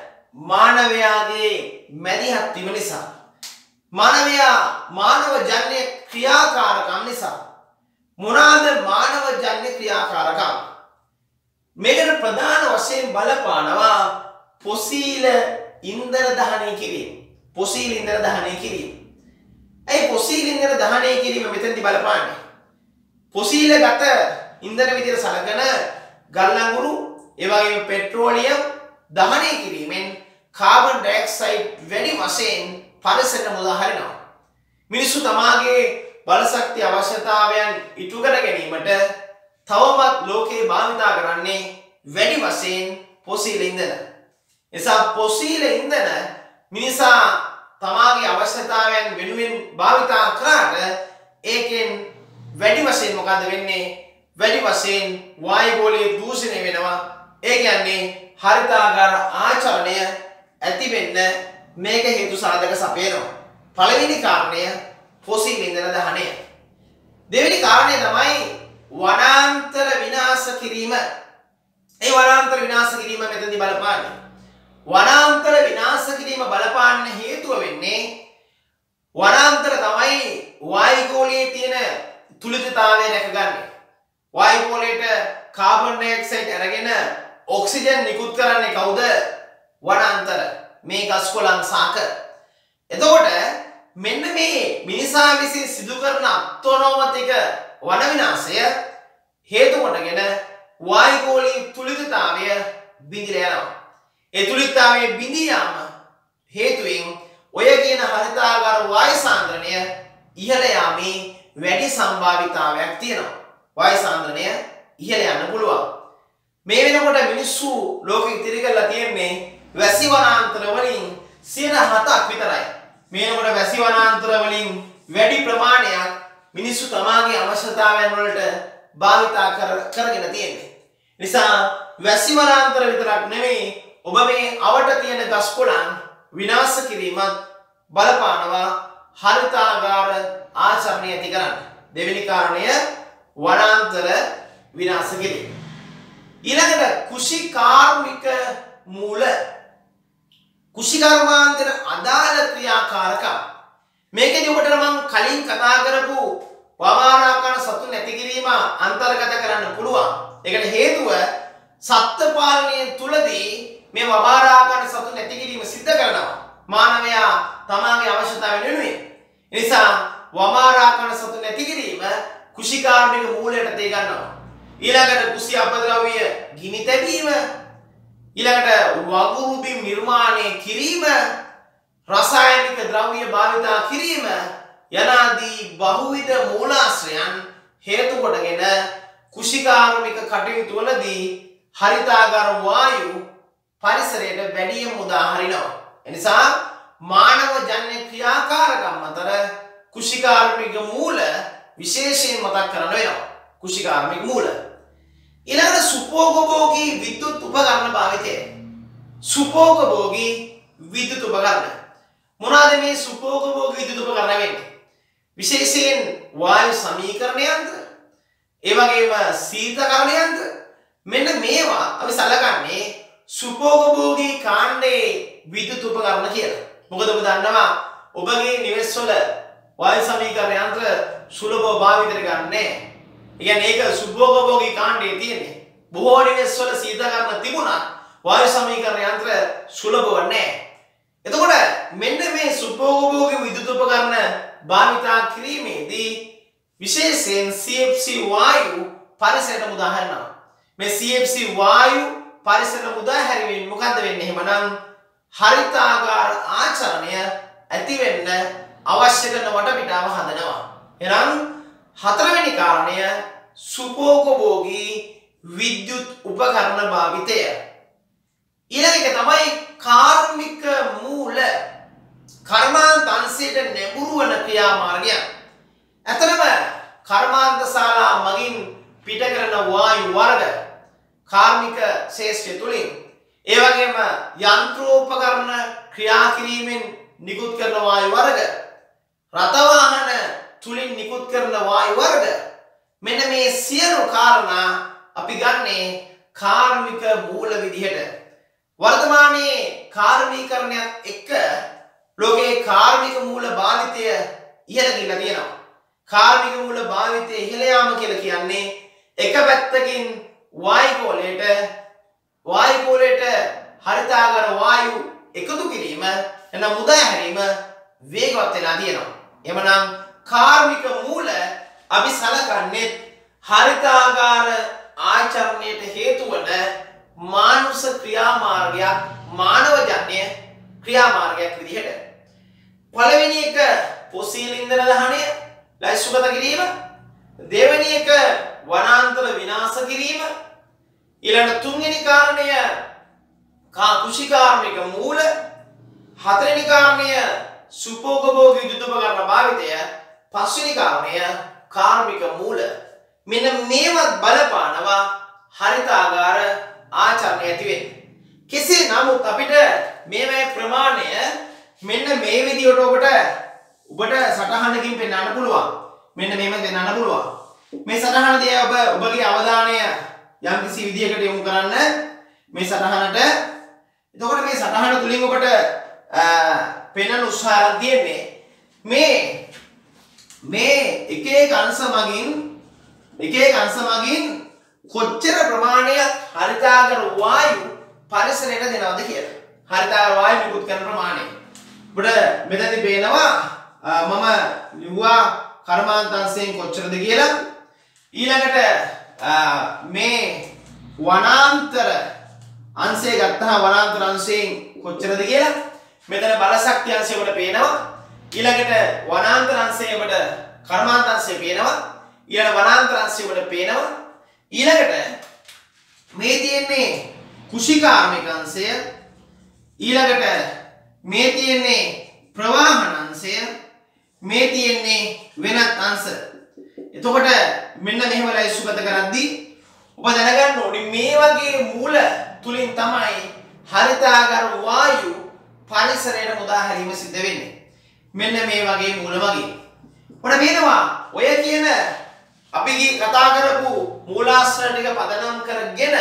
මානවයාගේ මැදිහත් වීම නිසා. මානවයා මානව ජන්‍ය ක්‍රියාකාරකම් නිසා. මොනවාද මානව ජන්‍ය ක්‍රියාකාරකම්? මේකට ප්‍රධාන වශයෙන් බලපානවා පොසීල ඉන්ධන දහනය කිරීම. පොසීල ඉන්ධන දහනය කිරීම. ඒ පොසීල ඉන්ධන දහනය කිරීම මෙතනදී බලපාන්නේ. පොසීලගත ඉන්ධන විදිහට සලකන ගල් අඟුරු, ඒ වගේම පෙට්‍රෝලියම් දහනය කිරීමෙන් කාබන් ඩයොක්සයිඩ් වැඩි වශයෙන් පරිසරයට මුදා හරිනවා. මිනිස්සු තමාගේ බලශක්ති අවශ්‍යතාවයන් ඉටු කර ගැනීමට තවමත් ලෝකේ භාවිතා කරන්නේ වැඩි වශයෙන් පොසීල ඉන්ධන. එසා පොසීල ඉන්ධන මිනිසා තමාගේ අවශ්‍යතාවයන් වෙනුවෙන් භාවිතා කරාට ඒකෙන් වැඩි වශයෙන් මොකද වෙන්නේ? වැඩි වශයෙන් වායු ගෝලීය දූෂණය වෙනවා. ඒ කියන්නේ හරිතාකාර ආචරණය ඇති වෙන්න මේක හේතු සාධක සපයනවා. පළවෙනි කාරණය ෆොසිල් ඉන්ධන දහනය. දෙවෙනි කාරණය තමයි වනාන්තර විනාශ කිරීම. ඒ වනාන්තර විනාශ කිරීම මෙතනදී බලපාන්නේ. වනාන්තර විනාශ කිරීම බලපාන්න හේතුව වෙන්නේ වනාන්තර තමයි වායු ගෝලයේ තියෙන තුලිතතාවය රැකගන්නේ. වායු ගෝලයට කාබන් ඩයොක්සයිඩ් අරගෙන ඔක්සිජන් නිකුත් කරන්නේ කවුද? වනාන්තර. මේ ගස් කොළන් සාක. එතකොට මෙන්න මේ මිනිසා විසින් සිදු කරන අත්නෝමතික වන විනාශය හේතු කොටගෙන වායු ගෝලීය තුලිතතාවය බිඳිලා යනවා. ඒ තුලිතතාවයේ බිඳී යාම හේතුවෙන් ඔය කියන හරිතාකාර වායු සාන්ද්‍රණය ඉහළ යාමේ වැඩි සම්භාවිතාවයක් තියෙනවා. වායු සාන්ද්‍රණය ඉහළ යන්න පුළුවන්. මේ වෙනකොට මිනිස්සු ලෝකෙ ඉතිරි කරලා තියෙන්නේ වැසි වනාන්තර වලින් සියයට හතක් විතරයි. මේ වෙනකොට වැසි වනාන්තර වලින් වැඩි ප්‍රමාණයක් මිනිස්සු තමාගේ අවශ්‍යතාවයන් වලට භාවිතා කරගෙන තියෙන්නේ. නිසා වැසි වනාන්තර විතරක් නෙවෙයි ඔබ මේ අවට තියෙන ගස් කොළන් විනාශ කිරීමත් බලපානවා හරිතාගාර ආචරණය ඇති කරන්න. දෙවෙනි කාරණය වනාන්තර විනාශ කිරීම. ඊළඟට කුෂි කාර්මික මූල කුෂි කර්මාන්තර අදාළ ක්‍රියාකාරකම් මේකෙදි ඔබට මම කලින් කතා කරපු වමාරාකරණ සතු නැති කිරීම අන්තර්ගත කරන්න පුළුවන්. ඒකට හේතුව සත්ත්ව පාලනය තුලදී මේ වමාරාකරණ සතු නැති කිරීම සිද්ධ කරනවා. මානවයා තමාගේ අවශ්‍යතාවය වෙනුවෙන්. ඒ නිසා වමාරාකරණ සතු නැති කිරීම කුෂිකාර්මික මූලයට තේ ගන්නවා. ඊළඟට කුෂි අපද්‍රව්‍ය ගිනි තැබීම, ඊළඟට වගුරු බිම් නිර්මාණය කිරීම, රසායනික ද්‍රව්‍ය භාවිතා කිරීම යනාදී බහුවිධ මූලාශ්‍රයන් හේතු කොටගෙන කුෂිකාර්මික කටයුතු වලදී හරිතාගාර වායු පරිසරයට වැඩියෙන් මුදා හරිනවා. එනිසා මානව ජන්‍ය ක්‍රියාකාරකම් අතර කුෂිකාර්මික මූල විශේෂයෙන් මතක් කරන්න වෙනවා. කුෂිකාර්මික මූල. ඊළඟට සුපෝගභෝගී විද්‍යුත් උපකරණ භාවිතය. සුපෝගභෝගී විද්‍යුත් උපකරණ. මොනවාද මේ සුපෝගභෝගී විද්‍යුත් උපකරණ වෙන්නේ? විශේෂයෙන් වායු සමීකරණ යන්ත්‍ර, ඒ වගේම සීතකරණ යන්ත්‍ර. මෙන්න මේවා අපි සලකන්නේ සුපෝගභෝගී කාණ්ඩයේ විද්‍යුත් උපකරණ කියලා. මොකද ඔබ දන්නවා ඔබගේ නිවෙස්වල වායු සමීකරණ යන්ත්‍ර සුලභව භාවිතයට ගන්න නැහැ. ඒ කියන්නේ ඒක සුපෝගභෝගී කාණ්ඩයේ තියෙන්නේ. බොහෝ නිවෙස්වල සීතකරණ තිබුණා වායු සමීකරණ යන්ත්‍ර සුලභව නැහැ. එතකොට මෙන්න මේ සුපෝගභෝගී විද්‍යුත් උපකරණ භාවිතා කිරීමේදී විශේෂයෙන් C F C වායු පරිසරයට මුදා හැරෙනවා. මේ C F C වායු පරිසරයට මුදා හැරීමෙන් මොකද වෙන්නේ? එහෙමනම් හරිතාගාර ආචරණය ඇති වෙන්න අවශ්‍ය කරන වටපිටාව හදනවා. එහෙනම් හතරවෙනි කාරණය සුපෝගභෝගී විද්‍යුත් උපකරණ භාවිතය. ඊළඟ එක තමයි කාර්මික මූල. කර්මාන්ත අංශයට නැඹුරු වන ක්‍රියාමාර්ගය. ඇත්තටම කර්මාන්ත ශාලා මගින් පිට කරන වායු වර්ග කාර්මික ශේෂ්ත්‍රය තුලින්, ඒ වගේම යන්ත්‍රෝපකරණ ක්‍රියා කිරීමෙන් නිකුත් කරන වායු වර්ග, රථ වාහන තුලින් නිකුත් කරන වායු වර්ග, මෙන්න මේ සියලු කාරණා අපි ගන්නේ කාර්මික මූල විදිහට. වර්තමානයේ කාර්මීකරණයත් එක්ක ලෝකේ කාර්මික මූල භාවිතය ඉහළ ගිහිලා තියෙනවා. කාර්මික මූල භාවිතය ඉහළ යාම කියලා කියන්නේ එක පැත්තකින් වායුගෝලයට වායුගෝලයට හරිතාගාර වායු එකතු කිරීම එන මුදා හැරීම වේගවත් වෙලා තියෙනවා. එhmenan කාර්මික මූල අපි සලකන්නේ හරිතාගාර ආචරණයට හේතු වන මානුෂ ක්‍රියාමාර්ගයක්, මානවජන්‍ය ක්‍රියාමාර්ගයක් විදිහට. පළවෙනි එක ෆොසීල් ඉන්ධන දහනය ලයිස්තුගත කිරීම, දෙවෙනි එක වනාන්තර විනාශ කිරීම, ඊළඟ තුන්වෙනි කාරණය කුෂිකාර්මික මූල, හතරවෙනි කාරණය සුපෝගභෝගී විද්‍යුත් උපකරණ භාවිතය, පස්වෙනි කාරණය කාර්මික මූල. මෙන්න මේවත් බලපානවා හරිතාගාර ආචරණය ඇති වෙන්නේ. කෙසේ නමුත් අපිට මේවැ ප්‍රමාණය මෙන්න මේ විදිහට ඔබට ඔබට සටහනකින් පෙන්වන්න පුළුවන්. මෙන්න මේව පෙන්වන්න පුළුවන්. මේ සටහන දිහා ඔබ ඔබගේ අවධානය යම්කිසි විදිහකට යොමු කරන්න මේ සටහනට. එතකොට මේ සටහන තුලින් ඔබට පෙන්වන්න උත්සාහයක් තියෙන්නේ මේ මේ එක එක අංශ මගින් එක එක අංශ මගින් කොච්චර ප්‍රමාණයක් හරිතාගාර වායු පරිසරයට දෙනවද කියලා. හරිතාගාර වායු නිකුත් කරන ප්‍රමාණය. ඔබට මෙතනදී පේනවා මම ලිව්වා කර්මාන්ත අංශයෙන් කොච්චරද කියලා. ඊළඟට මේ වනාන්තර අංශය ගත්තා වනාන්තර අංශයෙන් කොච්චරද කියලා. මෙතන බල ශක්තිය අංශය ඔබට පේනවා. ඊළඟට වනාන්තර අංශය ඔබට කර්මාන්ත අංශය පේනවා. ඊළඟ වනාන්තර අංශය ඔබට පේනවා. ඊළඟට මේ තියෙන්නේ කුෂිකාර්මික අංශය, ඊළඟට මේ තියෙන්නේ ප්‍රවාහන අංශය, මේ තියෙන්නේ වෙනත් අංශ. එතකොට මෙන්න මෙහෙම ලයිස්තුගත කරද්දී ඔබ දැනගන්න ඕනේ මේ වගේ මූල තුලින් තමයි හරිතාගාර වායු පරිසරයට මුදා හැරීම සිද්ධ වෙන්නේ. මෙන්න මේ වගේ මූල වගේ. ඔන්න මේනවා ඔය කියන අපි කතා කරපු මූලාශ්‍ර ටික පදනම් කරගෙන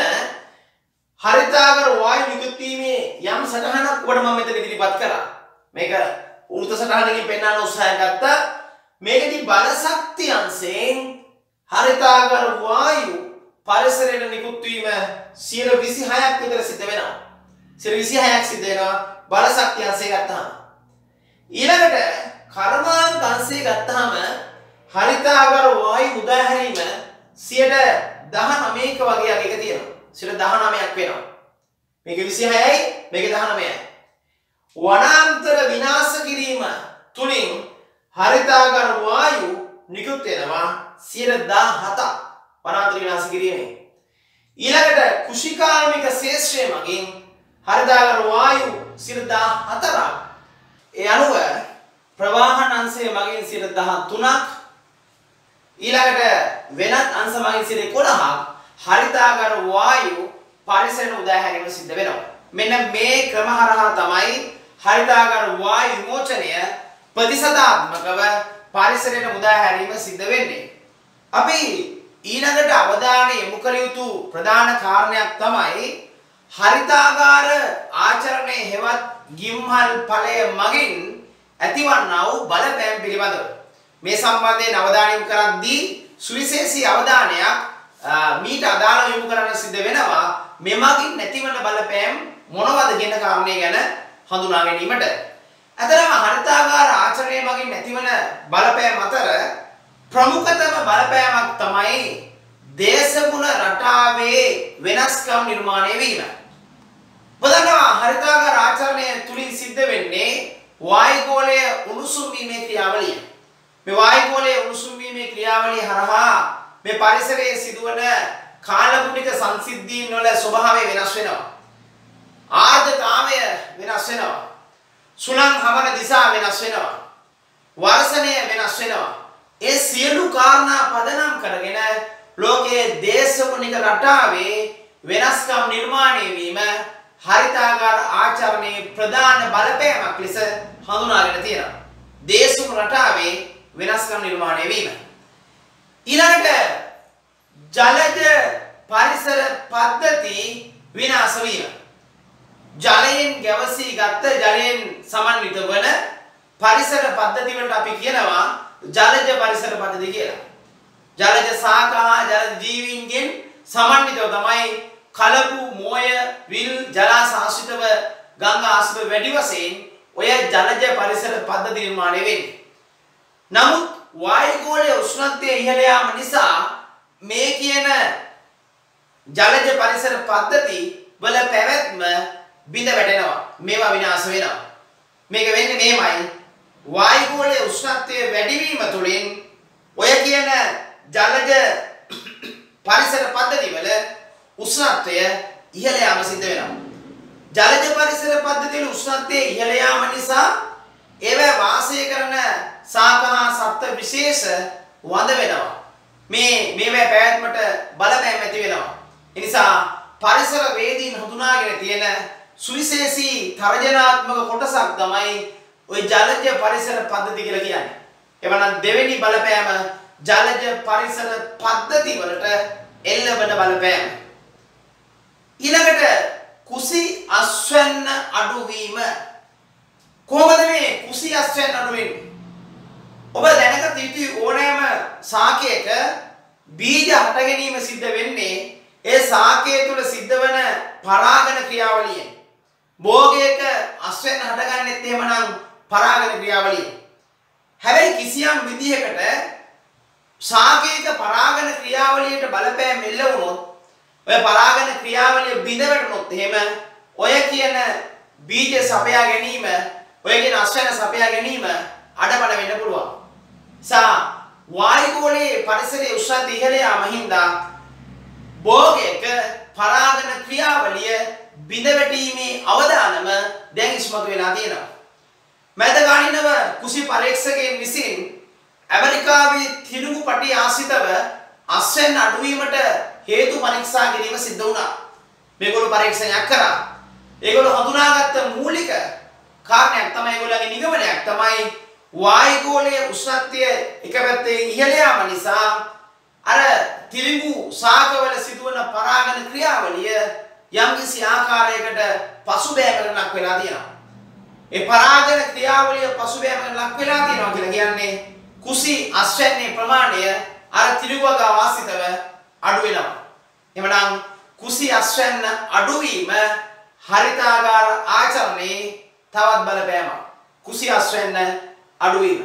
හරිතාගාර වායු නිකුත් වීමේ යම් සටහනක් ඔබට මම මෙතන ඉදිරිපත් කරා. මේක වෘත්ත සටහනකින් පෙන්වන්න උත්සාහ ගත්තා. මේකදී බල ශක්තිය අංශයෙන් හරිතාගාර වායු පරිසරයට නිකුත් වීම සියයට විසිහයක් විතර සිද්ධ වෙනවා. සියයට විසිහයක් සිද්ධ වෙනවා බල ශක්තිය අංශය ගත්තාම. ඊළඟට කර්මාන්ත අංශය ගත්තාම හරිතාගාර වායු උදාහැරීම සියයට දහනවයක වගේ අගයක තියෙනවා. සියයට දහනවයක් වෙනවා. මේක විසිහයයි මේක දහනවයයි. වනාන්තර විනාශ කිරීම තුලින් හරිතාගාර වායු නිකුත් වෙනවා සියයට දහහතක් වනාන්තර විනාශ කිරීමෙන්. ඊළඟට කුෂිකාර්මික ශේෂ්ත්‍රය මගින් හරිතාගාර වායු සියයට දහහතරක්. ඒ අනුව ප්‍රවාහන අංශය මගින් සියයට දහතුනක්. ඊළඟට වෙනත් අංශ මගින් සියයට එකොළහක් හරිතාගාර වායු පරිසරයට උදාහැරීම සිද්ධ වෙනවා. මෙන්න මේ ක්‍රම හරහා තමයි හරිතාගාර වායු විමෝචනය ප්‍රතිශතාත්මකව පරිසරයට උදාහැරීම සිද්ධ වෙන්නේ. අපි ඊළඟට අවධානය යොමු කළ යුතු ප්‍රධාන කාරණයක් තමයි හරිතාගාර ආචරණය හෙවත් ගිම්හල් ඵලය මගින් ඇතිවන්නා වූ බලපෑම් පිළිබඳව. මේ සම්බන්ධයෙන් අවධානය යොමු කරද්දී සුවිශේෂී අවධානයක් මීට අදාළව යොමු කරන්න සිද්ධ වෙනවා. මෙමගින් නැතිවන බලපෑම් මොනවද කියන කාරණේ ගැන හඳුනා ගැනීමට. අතරම හරිතාගාර ආචරණය මගින් නැතිවන බලපෑම් අතර ප්‍රමුඛතම බලපෑමක් තමයි දේශගුණ රටාවේ වෙනස්කම් නිර්මාණය වීම. ප්‍රධානම හරිතාගාර ආචරණය තුලින් සිද්ධ වෙන්නේ වායුගෝලය උණුසුම් වීමේ ක්‍රියාවලිය. මේ වායුගෝලය උණුසුම් වීමේ ක්‍රියාවලිය හරහා මේ පරිසරයේ සිදුවන කාලගුණික සංසිද්ධීන් වල ස්වභාවය වෙනස් වෙනවා. ආර්ද්‍රතාවය වෙනස් වෙනවා. සුළං හමන දිශා වෙනස් වෙනවා. වර්ෂණය වෙනස් වෙනවා. ඒ සියලු කාරණා පදනම් කරගෙන ලෝකයේ දේශගුණික රටාවේ වෙනස්කම් නිර්මාණය වීම හරිතාගාර ආචරණයේ ප්‍රධාන බලපෑමක් ලෙස හඳුනාගෙන තියෙනවා. දේශගුණ රටාවේ වෙනස්කම් නිර්මාණය වීම. ඊළඟට ජලජ පරිසර පද්ධති විනාශ වීම. ජලයෙන් ගැවසී ගත්ත ජලයෙන් සමන්විත වන පරිසර පද්ධති වලට අපි කියනවා ජලජ පරිසර පද්ධති කියලා. ජලජ ශාක හා ජල ජීවීන්ගෙන් සමන්විතව තමයි කලපු, මෝය, විල්, ජලාශ ආශ්‍රිතව ගංගා ආශ්‍රිත වැඩි වශයෙන් ඔය ජලජ පරිසර පද්ධති නිර්මාණය වෙන්නේ. නමුත් වායුගෝලයේ උෂ්ණත්වය ඉහළ යාම නිසා මේ කියන ජලජ පරිසර පද්ධති වල පැවැත්ම බිඳ වැටෙනවා. මේවා විනාශ වෙනවා. මේක වෙන්නේ මෙහෙමයි. වායුගෝලයේ උෂ්ණත්වය වැඩි වීම තුළින් ඔය කියන ජලජ පරිසර පද්ධති වල උෂ්ණත්වය ඉහළ යාම සිද්ධ වෙනවා. ජලජ පරිසර පද්ධති වල උෂ්ණත්වය ඉහළ යාම නිසා ඒව වාසය කරන ශාක හා සත්ත්ව විශේෂ වඳ වෙනවා. මේ මේවා පැවැත්මට බලපෑම් ඇති වෙනවා. ඒ නිසා පරිසර වේදීන් හඳුනාගෙන තියෙන සුවිශේෂී තර්ජනාත්මක කොටසක් තමයි ওই ජලජ පරිසර පද්ධති කියලා කියන්නේ. එවනම් දෙවෙනි බලපෑම ජලජ පරිසර පද්ධති වලට එල්ලවන බලපෑම. ඊළඟට කුසි අස්වැන්න අඩුවීම. කොහොමද මේ කුසි අස්වැන්න අඩු වෙන්නේ? ඔබ දැනගත යුතු ඕනෑම ශාකයක බීජ හට ගැනීම සිද්ධ වෙන්නේ ඒ ශාකය තුළ සිද්ධ වන පරාගන ක්‍රියාවලියෙන්. භෝගයක අස්වැන්න හටගන්නෙත් එහෙමනම් පරාගන ක්‍රියාවලිය. හැබැයි කිසියම් විදිහකට ශාකයක පරාගන ක්‍රියාවලියට බලපෑම් එල්ල වුණොත් ඔය පරාගන ක්‍රියාවලිය බිඳ වැටුනොත් එහෙම ඔය කියන බීජ සපයා ගැනීම, ඔය කියන අස්වැන්න සපයා ගැනීම අඩබඩ වෙන්න පුළුවන්. සා වායුගෝලයේ පරිසරයේ උෂ්ණත්වය ඉහළ යාම හින්දා භෝගයක පරාගන ක්‍රියාවලිය බිඳ වැටීමේ අවදානම දැන් ඉස්මතු වෙලා තියෙනවා. මැදගානිනව කුසි පරීක්ෂකයන් විසින් ඇමරිකාවේ තිනුගු පටි ආශ්‍රිතව අස්වැන්න අඩුවීමට හේතු පරීක්ෂා කිරීම සිද්ධ වුණා. මේගොල්ලෝ පරීක්ෂණයක් කරා. ඒගොල්ලෝ හඳුනාගත්ත මූලික කාරණයක් තමයි ඒගොල්ලන්ගේ නිගමනයක් තමයි වායුගෝලයේ උෂ්ණත්වය එක පැත්තේ ඉහළ යාම නිසා අර තිරිඟු ශාකවල සිදුවන පරාගන ක්‍රියාවලිය යම්කිසි ආකාරයකට පසුබෑමකට ලක් වෙලා තියෙනවා. ඒ පරාජන ක්‍රියාවලිය පසුබෑමකට ලක් වෙලා තියෙනවා කියලා කියන්නේ කුසි අශ්වයන්ගේ ප්‍රමාණය අර තිරුවග වාසිතව අඩු වෙනවා. එhmenan කුසි අශ්වයන් අඩු වීම හරිතාගාර ආචරණයේ තවත් බලපෑමක්. කුසි අශ්වයන් අඩු වීම.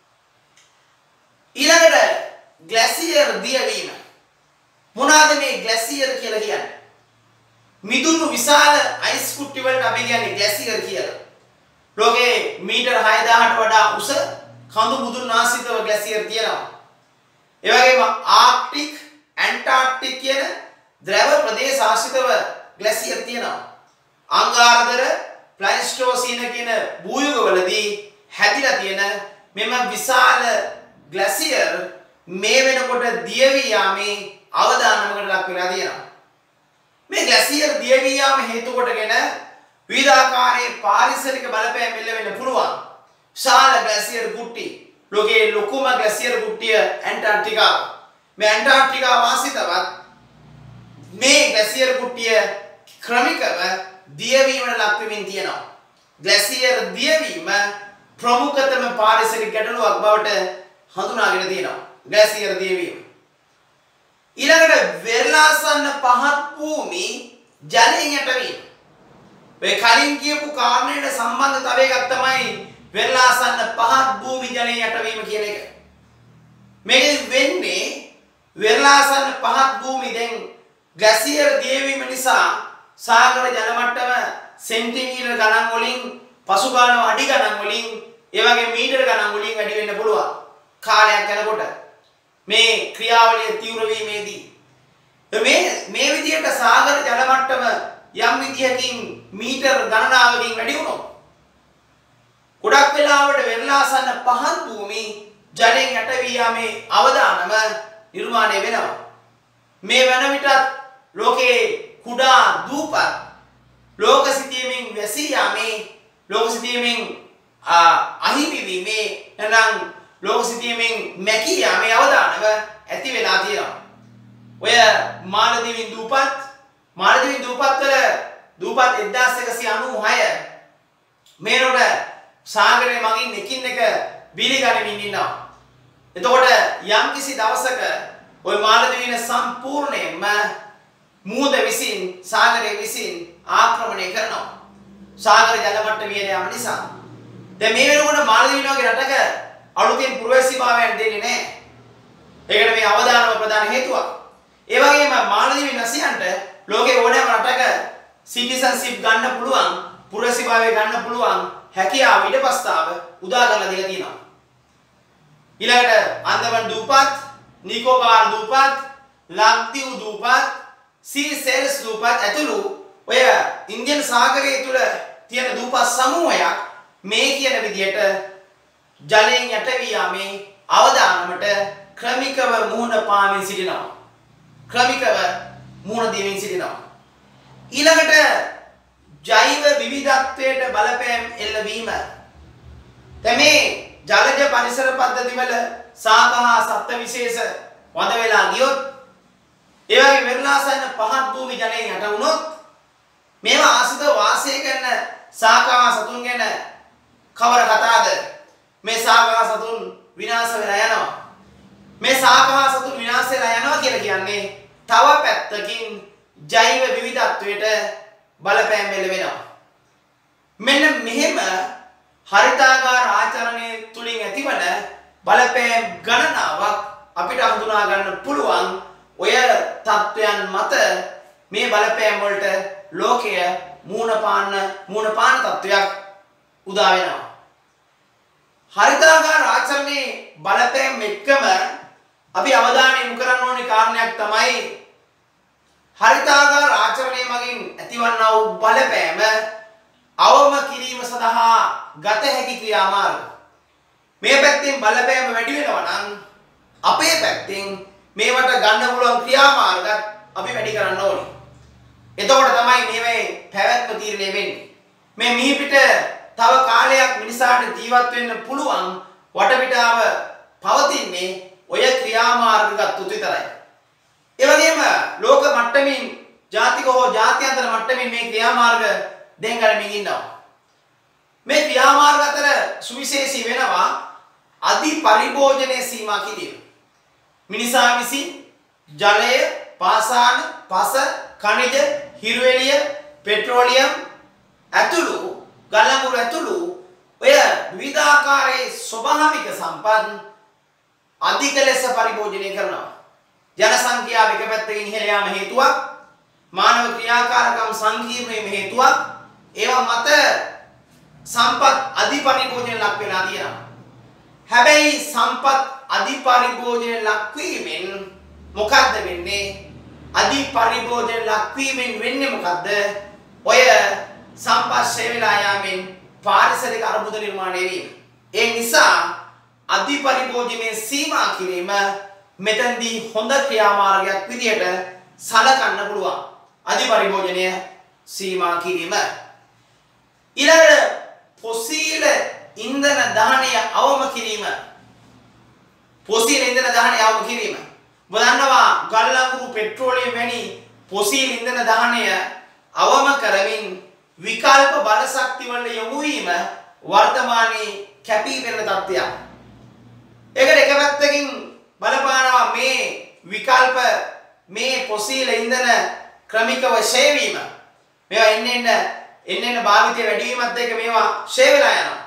ඊළඟට ග්ලැසියර් දියවීම. මොනවාද මේ ග්ලැසියර් කියලා කියන්නේ? මිදුණු විශාල අයිස් කුට්ටි වලට අපි කියන්නේ ග්ලැසියර් කියලා. ලෝකේ මීටර් හය දහසකට වඩා උස කඳු මුදුන් ආශ්‍රිතව ග්ලැසියර් තියෙනවා. ඒ වගේම ආර්ක්ටික්, ඇන්ටාර්ක්ටික් කියන ද්‍රව ප්‍රදේශ ආශ්‍රිතව ග්ලැසියර් තියෙනවා. අංගාරදර, ප්ලයිස්ටෝසීන කියන භූයුගවලදී හැදිලා තියෙන මෙම විශාල ග්ලැසියර් මේ වෙනකොට දියවී යාමේ අවදානමකට ලක් වෙලා තියෙනවා. මේ ග්ලැසියර් දියවී යාම හේතු කොටගෙන විවිධාකාරයේ පාරිසරික බලපෑම් එල්ල වෙන්න පුළුවන්. විශාල ග්ලැසියර් කුට්ටි. ලෝකයේ ලොකුම ග්ලැසියර් කුට්ටිය ඇන්ටාර්ක්ටිකාව. මේ ඇන්ටාර්ක්ටිකාව වාසිතවත් මේ ග්ලැසියර් කුට්ටිය ක්‍රමිකව දියවීමට ලක් වෙමින් තියෙනවා. ග්ලැසියර් දියවීම ප්‍රමුඛතම පාරිසරික ගැටලුවක් බවට හඳුනාගෙන තියෙනවා. ග්ලැසියර් දියවීම. ඊළඟට වෙරළාසන්න පහත් භූමි ජලයෙන් යටවීම. මේ කලින් කියපු කාරණයට සම්බන්ධ තව එකක් තමයි වෙරළාසන්න පහත් භූමි ජලයෙන් යටවීම කියන එක. මේක වෙන්නේ වෙරළාසන්න පහත් භූමි දැන් ග්ලැසියර් දියවීම නිසා සාගර ජල මට්ටම සෙන්ටිමීටර ගණන් වලින් පසු ගානව අඩි ගණන් වලින් ඒ වගේ මීටර ගණන් වලින් වැඩි වෙන්න පුළුවන් කාලයක් යනකොට මේ ක්‍රියාවලිය තීව්‍ර වීමේදී මේ මේ විදිහට සාගර ජල මට්ටම යම් විදිහකින් මීටර ගණනාවකින් වැඩි වුණොත් ගොඩක් වෙලාවට වෙරළාසන්න පහත් භූමි ජලයෙන් යට වී යාමේ අවදානම නිර්මාණය වෙනවා. මේ වන විටත් ලෝකේ කුඩා දූපත් ලෝක සිතියමින් වැසී යාමේ ලෝක සිතියමින් අහිමි වීමේ නැත්නම් ලෝක සිතියමින් මැකී යාමේ අවදානම ඇති වෙලා තියෙනවා. ඔය මාලදීවින් දූපත් මාලදීවින් දූපත් වල දූපත් එක්දාස් එකසිය අනූහය මේනොට සාගරයේ මගින් එකින් එක බිලි ගනිමින් ඉන්නවා. එතකොට යම්කිසි දවසක ওই මාලදීවින සම්පූර්ණයෙන්ම මූද විසින් සාගරයේ විසින් ආක්‍රමණය කරනවා. සාගර ජල මට්ටම වියන යාම නිසා. දැන් මේ වෙනකොට මාලදීවින වගේ රටක අලුතෙන් පුරවැසිභාවයන් දෙන්නේ නැහැ. ඒකට මේ අවදානම ප්‍රධාන හේතුවක්. ඒ වගේම මාලදීවින් වැසියන්ට ලෝකේ ඕනෑම රටක සිටිසන්ෂිප් ගන්න පුළුවන්, පුරවැසිභාවය ගන්න පුළුවන් හැකියාව ඊටපස්තාව උදා කරලා දීලා තියෙනවා. ඊළඟට අන්දමන් දූපත්, නිකෝබාර් දූපත්, ලක්දිව් දූපත්, සීසෙල්ස් දූපත් ඇතුළු ඔය ඉන්දියන් සාගරය තුල තියෙන දූපත් සමූහයක් මේ කියන විදිහට ජලයෙන් යට වී යාමේ අවදානමට ක්‍රමිකව මුහුණ පාමින් සිටිනවා. ක්‍රමිකව මුහුණ දීමින් සිටිනවා. ඊළඟට ජෛව විවිධත්වයට බලපෑම් එල්ලවීම. දැන් මේ ජලජ පරිසර පද්ධති වල සාග හා සත්ත්ව විශේෂ වඳ වෙලා ගියොත් ඒ වගේ වෙරළාසන්න පහත් භූමි ජලයෙන් යට වුණොත් මේවා ආශ්‍රිතව වාසය කරන සාග හා සතුන් ගැන කවර කතාද? මේ සාග හා සතුන් විනාශ වෙලා යනවා. මේ සාග හා සතුන් විනාශ වෙලා යනවා කියලා කියන්නේ තව පැත්තකින් ජෛව විවිධත්වයට බලපෑම් එල්ල වෙනවා. මෙන්න මෙහෙම හරිතාගාර ආචරණය තුලින් ඇතිවන බලපෑම් ගණනාවක් අපිට හඳුනා ගන්න පුළුවන්. ඔය තත්වයන් මත මේ බලපෑම් වලට ලෝකය මූණ පාන්න මූණ පාන තත්වයක් උදා වෙනවා. හරිතාගාර ආචරණයේ බලපෑම් එක්කම අපි අවධානය යොමු කරන්න ඕනේ කාරණයක් තමයි හරිතාගාර ආචරණය මගින් ඇතිවන්නා වූ බලපෑම අවම කිරීම සඳහා ගත හැකි ක්‍රියාමාර්ග. මේ පැත්තෙන් බලපෑම වැඩි වෙනවා නම් අපේ පැත්තෙන් මේවට ගන්න පුළුවන් ක්‍රියාමාර්ගත් අපි වැඩි කරන්න ඕනේ. එතකොට තමයි මේවේ පැවැත්ම තීරණය වෙන්නේ. මේ මිහිපිට තව කාලයක් මිනිසාට ජීවත් වෙන්න පුළුවන් වටපිටාව පවතින්නේ ඔය ක්‍රියාමාර්ග ගත්තොත් විතරයි. ඒ වගේම ලෝක මට්ටමින් ජාතික හෝ ජාත්‍යන්තර මට්ටමින් මේ ක්‍රියාමාර්ග දෙන් ගලමින් ඉන්නවා. මේ ක්‍රියාමාර්ග අතර සුවිශේෂී වෙනවා අධි පරිභෝජනයේ සීමා කිරීම. මිනිසා විසින් ජලය, පාෂාණ, පස, ಖನಿජ, හිරු එළිය, පෙට්‍රෝලියම් ඇතුළු ගලංගුරු ඇතුළු ඔය විවිධාකාරයේ ස්වභාවික සම්පත් අධික ලෙස පරිභෝජනය කරනවා. ජනසංඛ්‍යාව එක පැත්තකින් ඉහළ යාම හේතුවක්, මානව ක්‍රියාකාරකම් සංකීර්ණ වීම හේතුවක්, ඒවා මත සම්පත් අධි පරිභෝජනයට ලක් වෙලා තියෙනවා. හැබැයි සම්පත් අධි පරිභෝජනයට ලක් වීමෙන් මොකද්ද වෙන්නේ? අධි පරිභෝජනයට ලක් වීමෙන් වෙන්නේ මොකද්ද? ඔය සම්පත් ෂේ වෙලා යාමෙන් පාරිසරික අර්බුද නිර්මාණය වීම. ඒ නිසා අධි පරිභෝජනයේ සීමා කිරීම මෙතෙන්දී හොඳ ක්‍රියාමාර්ගයක් විදියට සලකන්න පුළුවන්. අධි පරිභෝජනය සීමා කිරීම. ඊළඟ ෆොසීල ඉන්ධන දහනය අවම කිරීම. ෆොසීල ඉන්ධන දහනය අවම කිරීම. බලන්නවා ගල්ලංගුරු පෙට්‍රෝලියම් වැනි ෆොසීල ඉන්ධන දහනය අවම කරමින් විකල්ප බල ශක්ති වලට යොමු වීම වර්තමානයේ කැපී පෙනෙන තත්ත්වයක්. ඒකට එක පැත්තකින් බලපානවා මේ විකල්ප මේ ෆොසීල ඉන්ධන ක්‍රමිකව ෂේ වීම. මේවා එන්න එන්න එන්න එන්න භාවිතය වැඩි වීමත් එක්ක මේවා ෂේ වෙලා යනවා.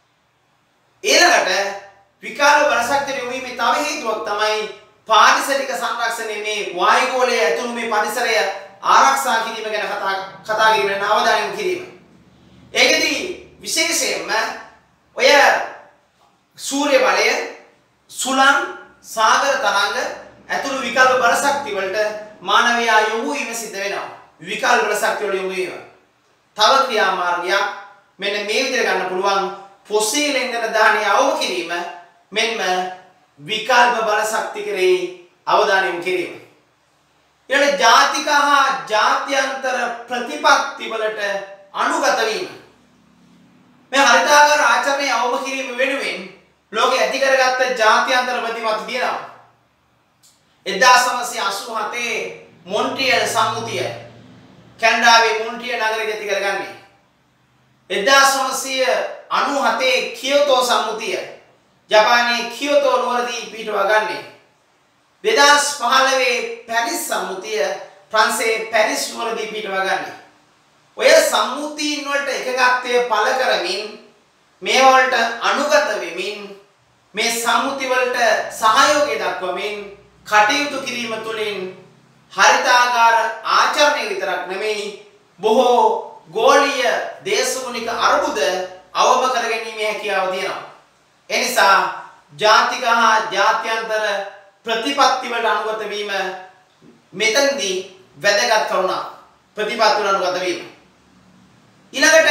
ඊළඟට විකල්ප බල ශක්තිය යොමු වීමේ තව හේතුවක් තමයි පාරිසරික සංරක්ෂණය. මේ වායුගෝලයේ ඇතුළු මේ පරිසරය ආරක්ෂා කිරීම ගැන කතා කතා කිරීමෙන් අවධානය යොමු කිරීම. ඒකෙදී විශේෂයෙන්ම ඔය සූර්ය බලය, සුළං, සාගර තරංග ඇතුළු විකල්ප බල ශක්ති වලට මානවයා යොමු වීම සිද්ධ වෙනවා. විකල්ප බල ශක්තිය වල යොමු වීම. තව ක්‍රියාමාර්ගයක් මෙන්න මේ විදිහට ගන්න පුළුවන්. ෆොසීල ඉන්ධන දහනය අවම කිරීම මෙන්ම විකල්ප බල ශක්ති කෙරෙහි අවධානය යොමු කිරීම. ඊළඟ ජාතික හා ජාත්‍යන්තර ප්‍රතිපත්ති වලට අනුගත වීම. මේ හරිතාගාර ආචරණය අවම කිරීම වෙනුවෙන් ලෝකෙ ඇති කරගත්ත ජාත්‍යන්තර ප්‍රතිපත්ති තියෙනවා. එක්දාස් නවසිය අසූ හතේ මොන්ට්‍රියල් සම්මුතිය කැනඩාවේ මොන්ට්‍රියල් නගරයේ ඇති කරගන්නේ. එක්දාස් නවසිය අනූ හතේ කියෝතෝ සම්මුතිය ජපානයේ කියෝතෝ නුවරදී පිහිටුවා ගන්නේ. දෙදාස් පහළොවේ පැරිස් සම්මුතිය ප්‍රංශයේ පැරිස් නුවරදී පිහිටුවා ගන්නේ. ඔය සම්මුතීන් වලට එකගත්වය පළ කරමින් මේවා වලට අනුගත වෙමින් මේ සම්මුති වලට සහයෝගය දක්වමින් කටයුතු කිරීම තුළින් හරිතාගාර ආචරණය විතරක් නෙමෙයි බොහෝ ගෝලීය දේශගුණික අර්බුද අවම කර ගැනීමේ හැකියාව තියෙනවා. ඒ නිසා ජාතික හා ජාත්‍යන්තර ප්‍රතිපත්ති වලට අනුගත වීම මෙතනදී වැදගත් කරුණක්. ප්‍රතිපත්ති වලට අනුගත වීම. ඊළඟට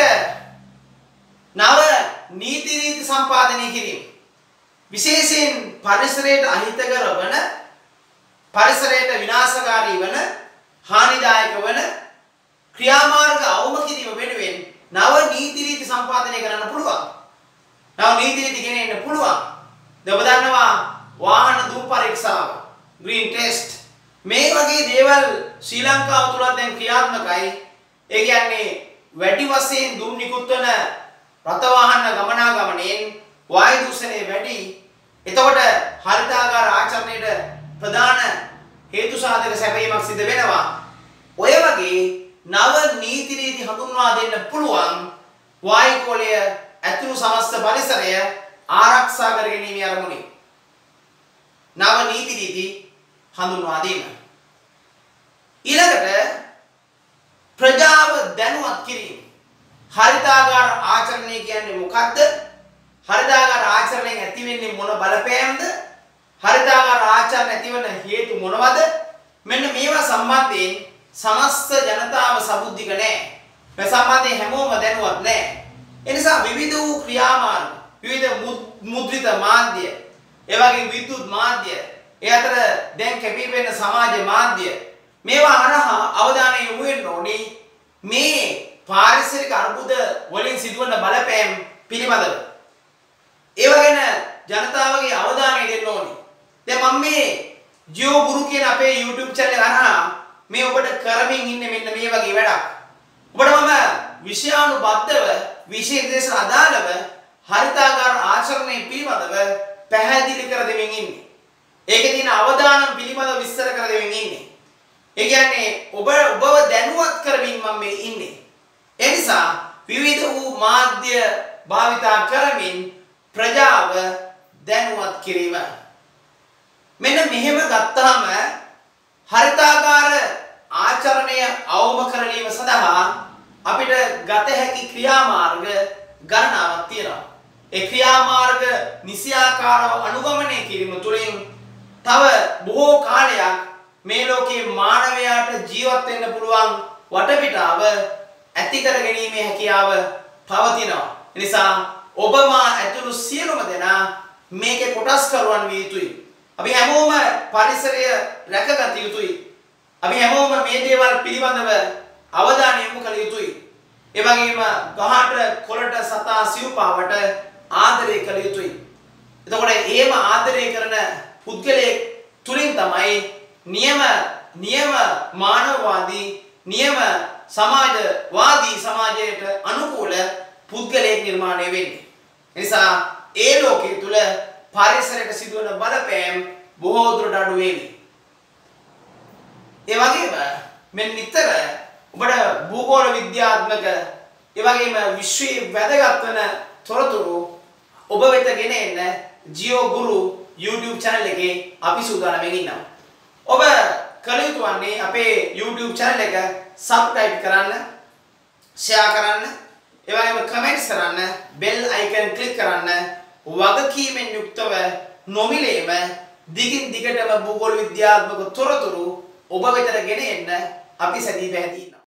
නව නීති රීති සම්පාදනය කිරීම. විශේෂයෙන් පරිසරයට අහිතකර වන, පරිසරයට විනාශකාරී වන, හානිදායක වන ක්‍රියාමාර්ග අවම කිරීම වෙනුවෙන් නව නීති රීති සම්පාදනය කරන්න පුළුවන්. නව නීති රීති ගෙනෙන්න පුළුවන්. ඔබ දන්නවා වාහන දුම් පරීක්ෂාව, green test මේ වගේ දේවල් ශ්‍රී ලංකාව තුල දැන් ක්‍රියාත්මකයි. ඒ කියන්නේ වැඩි වශයෙන් දුම් නිකුත් වන රථ වාහන ගමනාගමනයෙන් වායු දූෂණය වැඩි. එතකොට හරිතාගාර ආචරණයට ප්‍රධාන හේතු සාධක සැපයීමක් සිදු වෙනවා. ඔය වගේ නව නීති රීති හඳුන්වා දෙන්න පුළුවන් වායුගෝලය ඇතුළු සමස්ත පරිසරය ආරක්ෂා කර ගැනීමේ අරමුණින් නව නීති රීති හඳුන්වා දීම. ඊළඟට ප්‍රජාව දැනුවත් කිරීම. හරිතාගාර ආචරණය කියන්නේ මොකක්ද? හරිතාගාර ආචරණයෙන් ඇති වෙන්නේ මොන බලපෑම්ද? හරිතාගාර ආචරණ ඇතිවන හේතු මොනවද? මෙන්න මේවා සම්බන්ධයෙන් සමස්ත ජනතාව සබුද්ධික නැහැ. මේ සම්බන්ධයෙන් හැමෝම දැනුවත් නැහැ. ඒ නිසා විවිධ වූ ක්‍රියාමාර්ග, විවිධ මුද්‍රිත මාධ්‍ය, ඒ වගේම විද්‍යුත් මාධ්‍ය, ඒ අතර දැන් කැපී පෙනෙන සමාජ මාධ්‍ය මේවා හරහා අවධානය යොමු වෙන්න ඕනේ මේ පාරිසරික අර්බුද වලින් සිදුවන බලපෑම් පිළිබඳව. ඒව ගැන ජනතාවගේ අවධානය දෙන්න ඕනේ. දැන් මම මේ ජියෝ ගුරු කියන අපේ YouTube channel එක හරහා මේ ඔබට කරමින් ඉන්නේ මෙන්න මේ වගේ වැඩක්. ඔබට මම විෂයානුබද්ධව විශේෂ දේශ අදාළව හරිතාගාර ආචරණය පිළිබඳව පැහැදිලි කර දෙමින් ඉන්නේ. ඒකේ තියෙන අවදානම් පිළිබඳව විස්තර කර දෙමින් ඉන්නේ. ඒ කියන්නේ ඔබ ඔබව දැනුවත් කරමින් මම මේ ඉන්නේ. ඒ නිසා විවිධ වූ මාධ්‍ය භාවිතා කරමින් ප්‍රජාව දැනුවත් කිරීම. මෙන්න මෙහෙම ගත්තාම හරිතාගාර ආචරණය අවම කරලීම සඳහා අපිට ගත හැකි ක්‍රියාමාර්ග ගණනාවක් තියෙනවා. ඒ ක්‍රියාමාර්ග නිසියාකාරව අනුගමනය කිරීම තුළින් තව බොහෝ කාලයක් මේ ලෝකයේ මානවයාට ජීවත් වෙන්න පුළුවන් වටපිටාව ඇති කර ගැනීමේ හැකියාව පවතිනවා. ඒ නිසා ඔබ මා ඇතුළු සියලුම දෙනා මේකේ කොටස්කරුවන් විය යුතුයි. අපි හැමෝම පරිසරය රැකගත යුතුයි. අපි හැමෝම මේ දේවල් පිළිබඳව අවධානය යොමු කළ යුතුයි. ඒ වගේම ගහට කොළට සතා සිව්පාවට ආදරය කළ යුතුයි. එතකොට එහෙම ආදරය කරන පුද්ගලයෙක් තුලින් තමයි නියම නියම මානවවාදී නියම සමාජවාදී සමාජයට අනුකූල පුද්ගලයෙක් නිර්මාණය වෙන්නේ. ඒ නිසා ඒ ලෝකයේ තුල පරිසරයට සිදුවන බලපෑම් බොහෝ දුරට අඩු වෙවි. ඒ වගේම මෙන්න නිතර ඔබට භූගෝල විද්‍යාත්මක ඒ වගේම විශ්වයේ වැදගත් වෙන තොරතුරු ඔබ වෙත ගෙන එන්න ජියෝ ගුරු YouTube channel එකේ අපි සූදානම්ෙන් ඉන්නවා. ඔබ කළ යුතු වන්නේ අපේ YouTube channel එක subscribe කරන්න, share කරන්න, ඒ වගේම comments කරන්න, bell icon click කරන්න, වගකීමෙන් යුක්තව නොමිලේම දිගින් දිගටම භූගෝල විද්‍යාත්මක තොරතුරු ඔබ වෙතට ගෙන එන්න අපි සැදී පැහැදී ඉන්නවා.